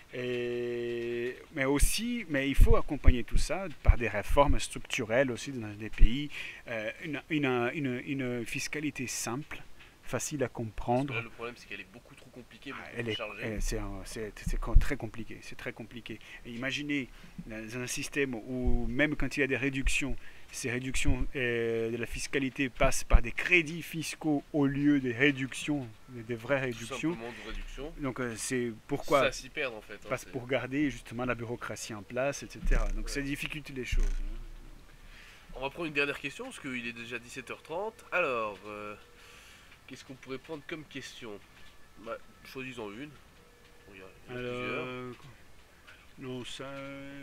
Et, mais aussi, mais il faut accompagner tout ça par des réformes structurelles aussi dans des pays, euh, une, une, une, une fiscalité simple, facile à parce comprendre. que là, le problème c'est qu'elle est beaucoup trop compliquée, beaucoup Ah, elle trop est- chargée. elle- c'est un- c'est- c'est co- très compliqué, c'est très compliqué. Et imaginez dans un système où même quand il y a des réductions, ces réductions euh, de la fiscalité passent par des crédits fiscaux au lieu des réductions, des des vraies Tout réductions. simplement de réduction. Donc euh, c'est pourquoi Ça s'y perd en fait. hein, passe c'est- pour garder justement la bureaucratie en place, et cetera. Donc Ouais. ça difficulte les choses. hein. On va prendre une dernière question parce qu'il est déjà dix-sept heures trente. Alors, euh, qu'est-ce qu'on pourrait prendre comme question? Bah, choisissons une. Bon, il y a- il y en a plusieurs. Alors, non, ça. euh,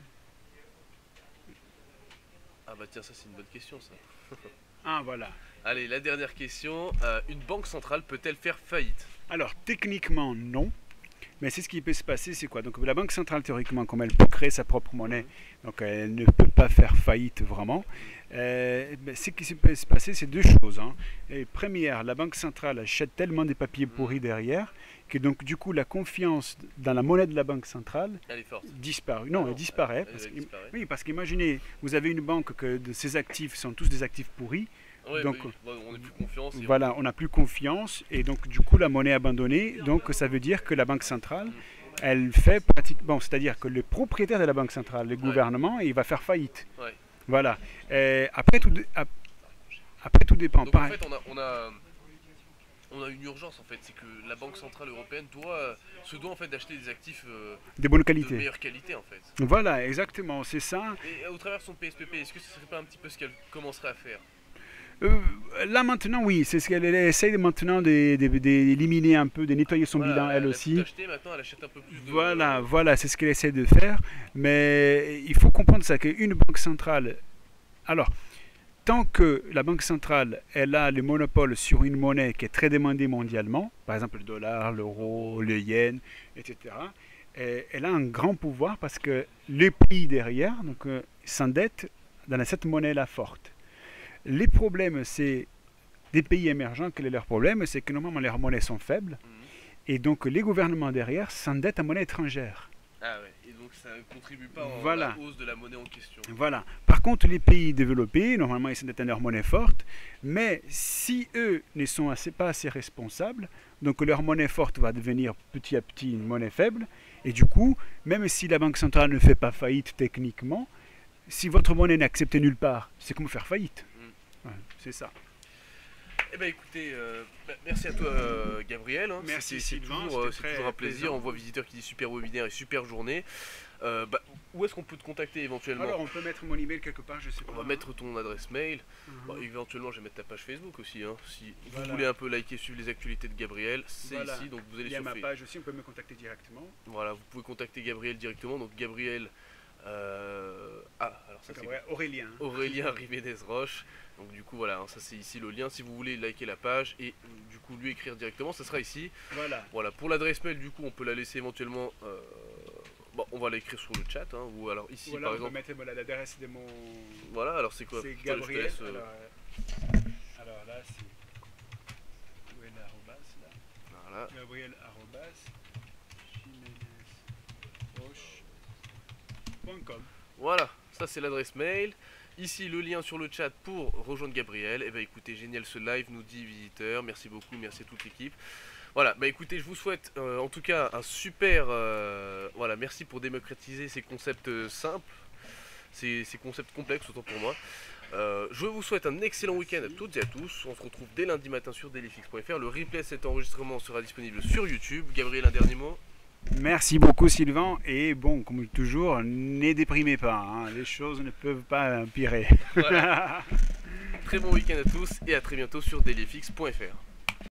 Ah bah tiens, ça c'est une bonne question ça. Ah voilà. Allez, la dernière question. Euh, une banque centrale peut-elle faire faillite? Alors techniquement non, mais c'est ce qui peut se passer, c'est quoi? Donc la banque centrale théoriquement, comme elle peut créer sa propre monnaie, donc elle ne peut pas faire faillite vraiment. Euh, ben, ce qui peut se passer, c'est deux choses. hein. Et première, la banque centrale achète tellement des papiers pourris derrière que donc du coup la confiance dans la monnaie de la banque centrale Elle est forte. disparaît. Non, Ah elle disparaît. elle- parce elle que- disparaît. oui, parce qu'imaginez, vous avez une banque que de ses actifs sont tous des actifs pourris. Ouais, donc, bah oui, on n'a plus confiance. et Voilà, on n'a plus confiance et donc du coup la monnaie est abandonnée. Donc ça veut dire que la banque centrale, elle fait pratiquement, c'est-à-dire que le propriétaire de la banque centrale, le gouvernement, il va faire faillite. on- Ouais. Voilà. Euh, après tout, de- ap- Après, tout dépend. Donc en Pareil. fait, on a, on a, on a une urgence en fait, c'est que la Banque Centrale Européenne doit, se doit en fait d'acheter des actifs euh, Des bonnes de qualités. meilleure qualité en fait. Voilà, exactement, c'est ça. Et au travers de son P S P P, est-ce que ce serait pas un petit peu ce qu'elle commencerait à faire? Euh, là maintenant, oui, c'est ce qu'elle elle essaye maintenant de- de- d'éliminer un peu, de nettoyer son Voilà, bilan elle elle a aussi. tout acheté, maintenant elle achète un peu plus de... Voilà, voilà, c'est ce qu'elle essaie de faire. Mais il faut comprendre ça, qu'une banque centrale. Alors, tant que la banque centrale elle a le monopole sur une monnaie qui est très demandée mondialement, par exemple le dollar, l'euro, le yen, et cetera, et elle a un grand pouvoir parce que les pays derrière donc, euh, s'endettent dans cette monnaie-là forte. Les problèmes, c'est des pays émergents. Quel est leur problème? C'est que normalement leurs monnaies sont faibles Mhm. et donc les gouvernements derrière s'endettent en monnaie étrangère. Ah ouais, et donc ça ne contribue pas en Voilà. la hausse de la monnaie en question. Voilà. Par contre, les pays développés, normalement, ils s'endettent en leur monnaie forte, mais si eux ne sont assez, pas assez responsables, donc leur monnaie forte va devenir petit à petit une monnaie faible, et du coup, même si la Banque centrale ne fait pas faillite techniquement, si votre monnaie n'est acceptée nulle part, c'est comme faire faillite. Mm. Ouais, c'est ça. Eh ben écoutez, euh, bah, merci à toi euh, Gabriel. hein. Merci, C'était- c'est Sylvain, toujours, euh, c'était c'est très toujours un plaisir. plaisant. On voit visiteur qui dit super webinaire et super journée. Euh, bah, où est-ce qu'on peut te contacter éventuellement? Alors, on peut mettre mon email quelque part, je sais pas. On va hein. mettre ton adresse mail. Mhm. Bah, éventuellement, je vais mettre ta page Facebook aussi. hein. Si Voilà. vous voulez un peu liker, suivre les actualités de Gabriel, c'est Voilà. ici. Donc vous allez Il y a sur ma Facebook. page aussi, on peut me contacter directement. Voilà, vous pouvez contacter Gabriel directement. Donc Gabriel. euh, Ah, alors ça c'est Gabriel- Aurélien. Aurélien Rivédez Roche. Donc du coup voilà, hein, ça c'est ici le lien. Si vous voulez liker la page et euh, du coup lui écrire directement, ça sera ici. Voilà. Voilà, pour l'adresse mail, du coup, on peut la laisser éventuellement. euh, Bon, on va l'écrire sur le chat, hein, ou alors ici Voilà, par on peut exemple. mettre voilà, l'adresse de mon. Voilà, alors c'est quoi? C'est Je te- je te Gabriel. laisse, euh, Alors, euh, alors là, c'est. Où est l'arrobas là? Voilà. Gabriel arrobas jiménez point com. Voilà, ça c'est l'adresse mail. Ici le lien sur le chat pour rejoindre Gabriel. Et bah écoutez, génial ce live, nous dit visiteur. Merci beaucoup, merci à toute l'équipe. Voilà, bah écoutez, je vous souhaite euh, en tout cas un super. euh, voilà, merci pour démocratiser ces concepts euh, simples, ces, ces concepts complexes autant pour moi. Euh, je vous souhaite un excellent week-end à toutes et à tous. On se retrouve dès lundi matin sur dailyfix point fr. Le replay de cet enregistrement sera disponible sur YouTube. Gabriel, un dernier mot? Merci beaucoup Sylvain et bon comme toujours ne déprimez pas, hein, les choses ne peuvent pas empirer. Voilà. Très bon week-end à tous et à très bientôt sur dailyfix point fr.